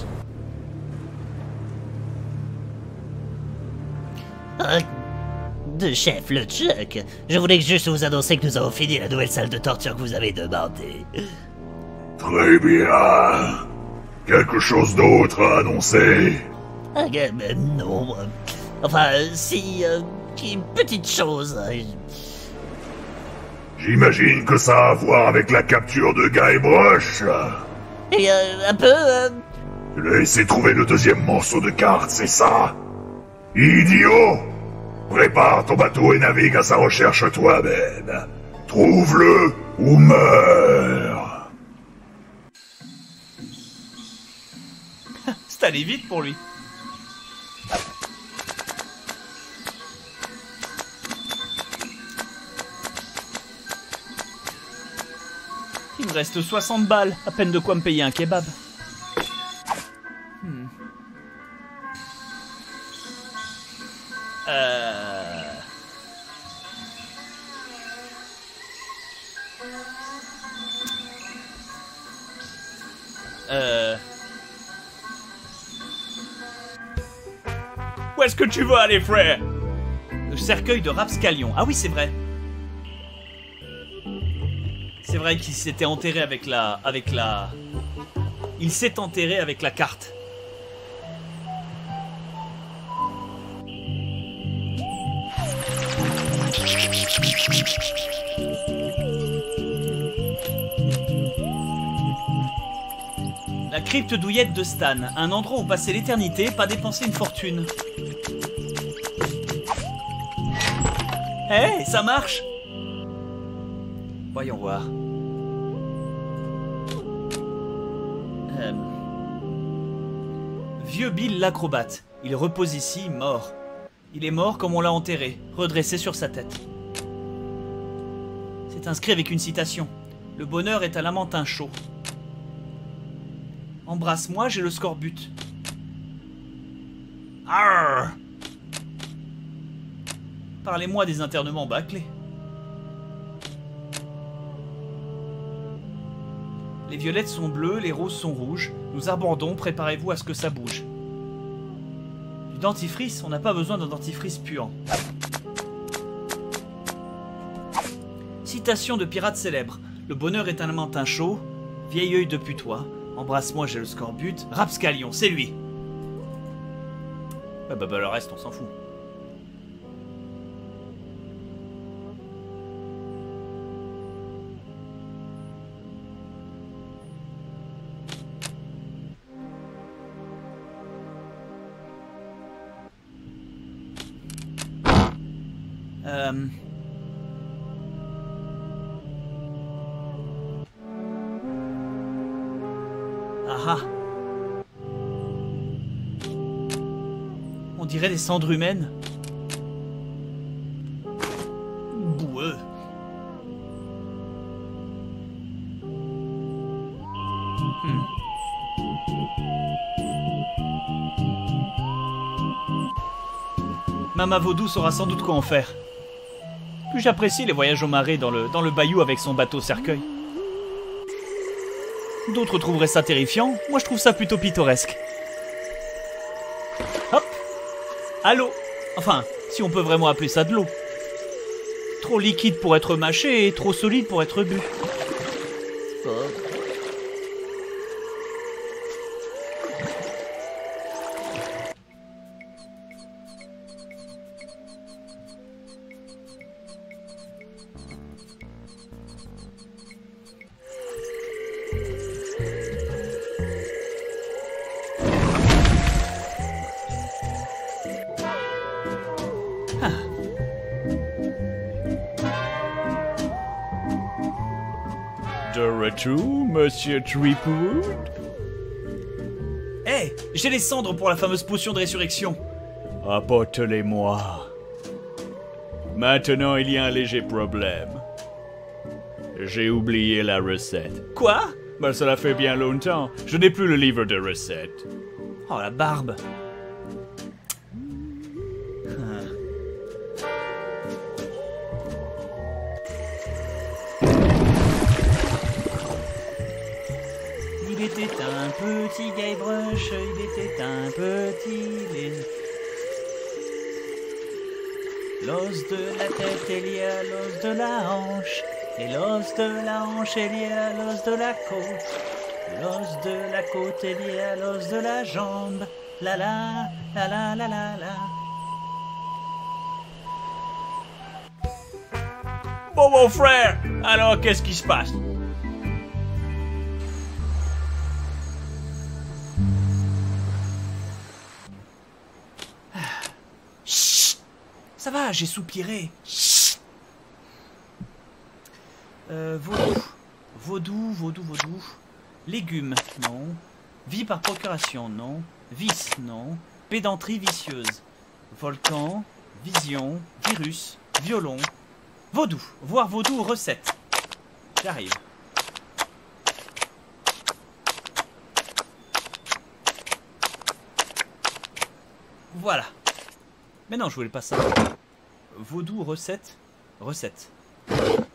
Euh, de chef, le Chuck, je voulais juste vous annoncer que nous avons fini la nouvelle salle de torture que vous avez demandée. Très bien. Quelque chose d'autre à annoncer? Ah, euh, non. euh, Enfin, euh, si... Euh, une petite chose. euh, J'imagine que ça a à voir avec la capture de Guybrush. Et euh, un peu... euh, Tu l'as laissé trouver le deuxième morceau de carte, c'est ça? Idiot! Prépare ton bateau et navigue à sa recherche toi-même. Trouve-le ou meurs. C'est allé vite pour lui. Il me reste soixante balles, à peine de quoi me payer un kebab. Hmm. Euh... Euh... Où est-ce que tu veux aller, frère? Le cercueil de Rapscallion. Ah oui, c'est vrai. C'est vrai qu'il s'était enterré avec la... Avec la... Il s'est enterré avec la carte. La crypte douillette de Stan. Un endroit où passer l'éternité, pas dépenser une fortune. Eh, hey, ça marche! Voyons voir. Euh... Vieux Bill l'acrobate. Il repose ici, mort. Il est mort comme on l'a enterré, redressé sur sa tête. C'est inscrit avec une citation. Le bonheur est un lamentin chaud. Embrasse-moi, j'ai le scorbut. Arrgh. Parlez-moi des internements bâclés. Les violettes sont bleues, les roses sont rouges. Nous abordons, préparez-vous à ce que ça bouge. Du dentifrice, on n'a pas besoin d'un dentifrice puant. Citation de pirate célèbre. Le bonheur est un lamentin chaud. Vieil œil de putois. Embrasse-moi, j'ai le scorbut. Rapscallion, c'est lui. Bah, bah, bah, le reste, on s'en fout. Euh... Ah ah. On dirait des cendres humaines. Boueux. Hmm. Mama Vaudou saura sans doute quoi en faire. Plus j'apprécie les voyages au marais dans le, dans le bayou avec son bateau cercueil. D'autres trouveraient ça terrifiant, moi je trouve ça plutôt pittoresque. Hop. À l'eau. Enfin, si on peut vraiment appeler ça de l'eau. Trop liquide pour être mâché et trop solide pour être bu. Oh. De retour, Monsieur Tripwood? Eh, hey, j'ai les cendres pour la fameuse potion de résurrection. Apporte-les-moi. Maintenant, il y a un léger problème. J'ai oublié la recette. Quoi? Ben, cela fait bien longtemps. Je n'ai plus le livre de recettes. Oh, la barbe. était un petit Guybrush, il était un petit lait. L'os de la tête est lié à l'os de la hanche, et l'os de la hanche est lié à l'os de la côte. L'os de la côte est lié à l'os de la jambe. La la, la la la la la. Bon mon frère, alors qu'est-ce qui se passe? Chut. Ça va, j'ai soupiré. Chut. Euh, vaudou. Vaudou, vaudou, vaudou. Légumes, non. Vie par procuration, non. Vice, non. Pédanterie vicieuse. Volcan, vision, virus, violon. Vaudou, voir vaudou, recette. J'arrive. Voilà. Mais non, je voulais pas ça. Vaudou, recette. Recette.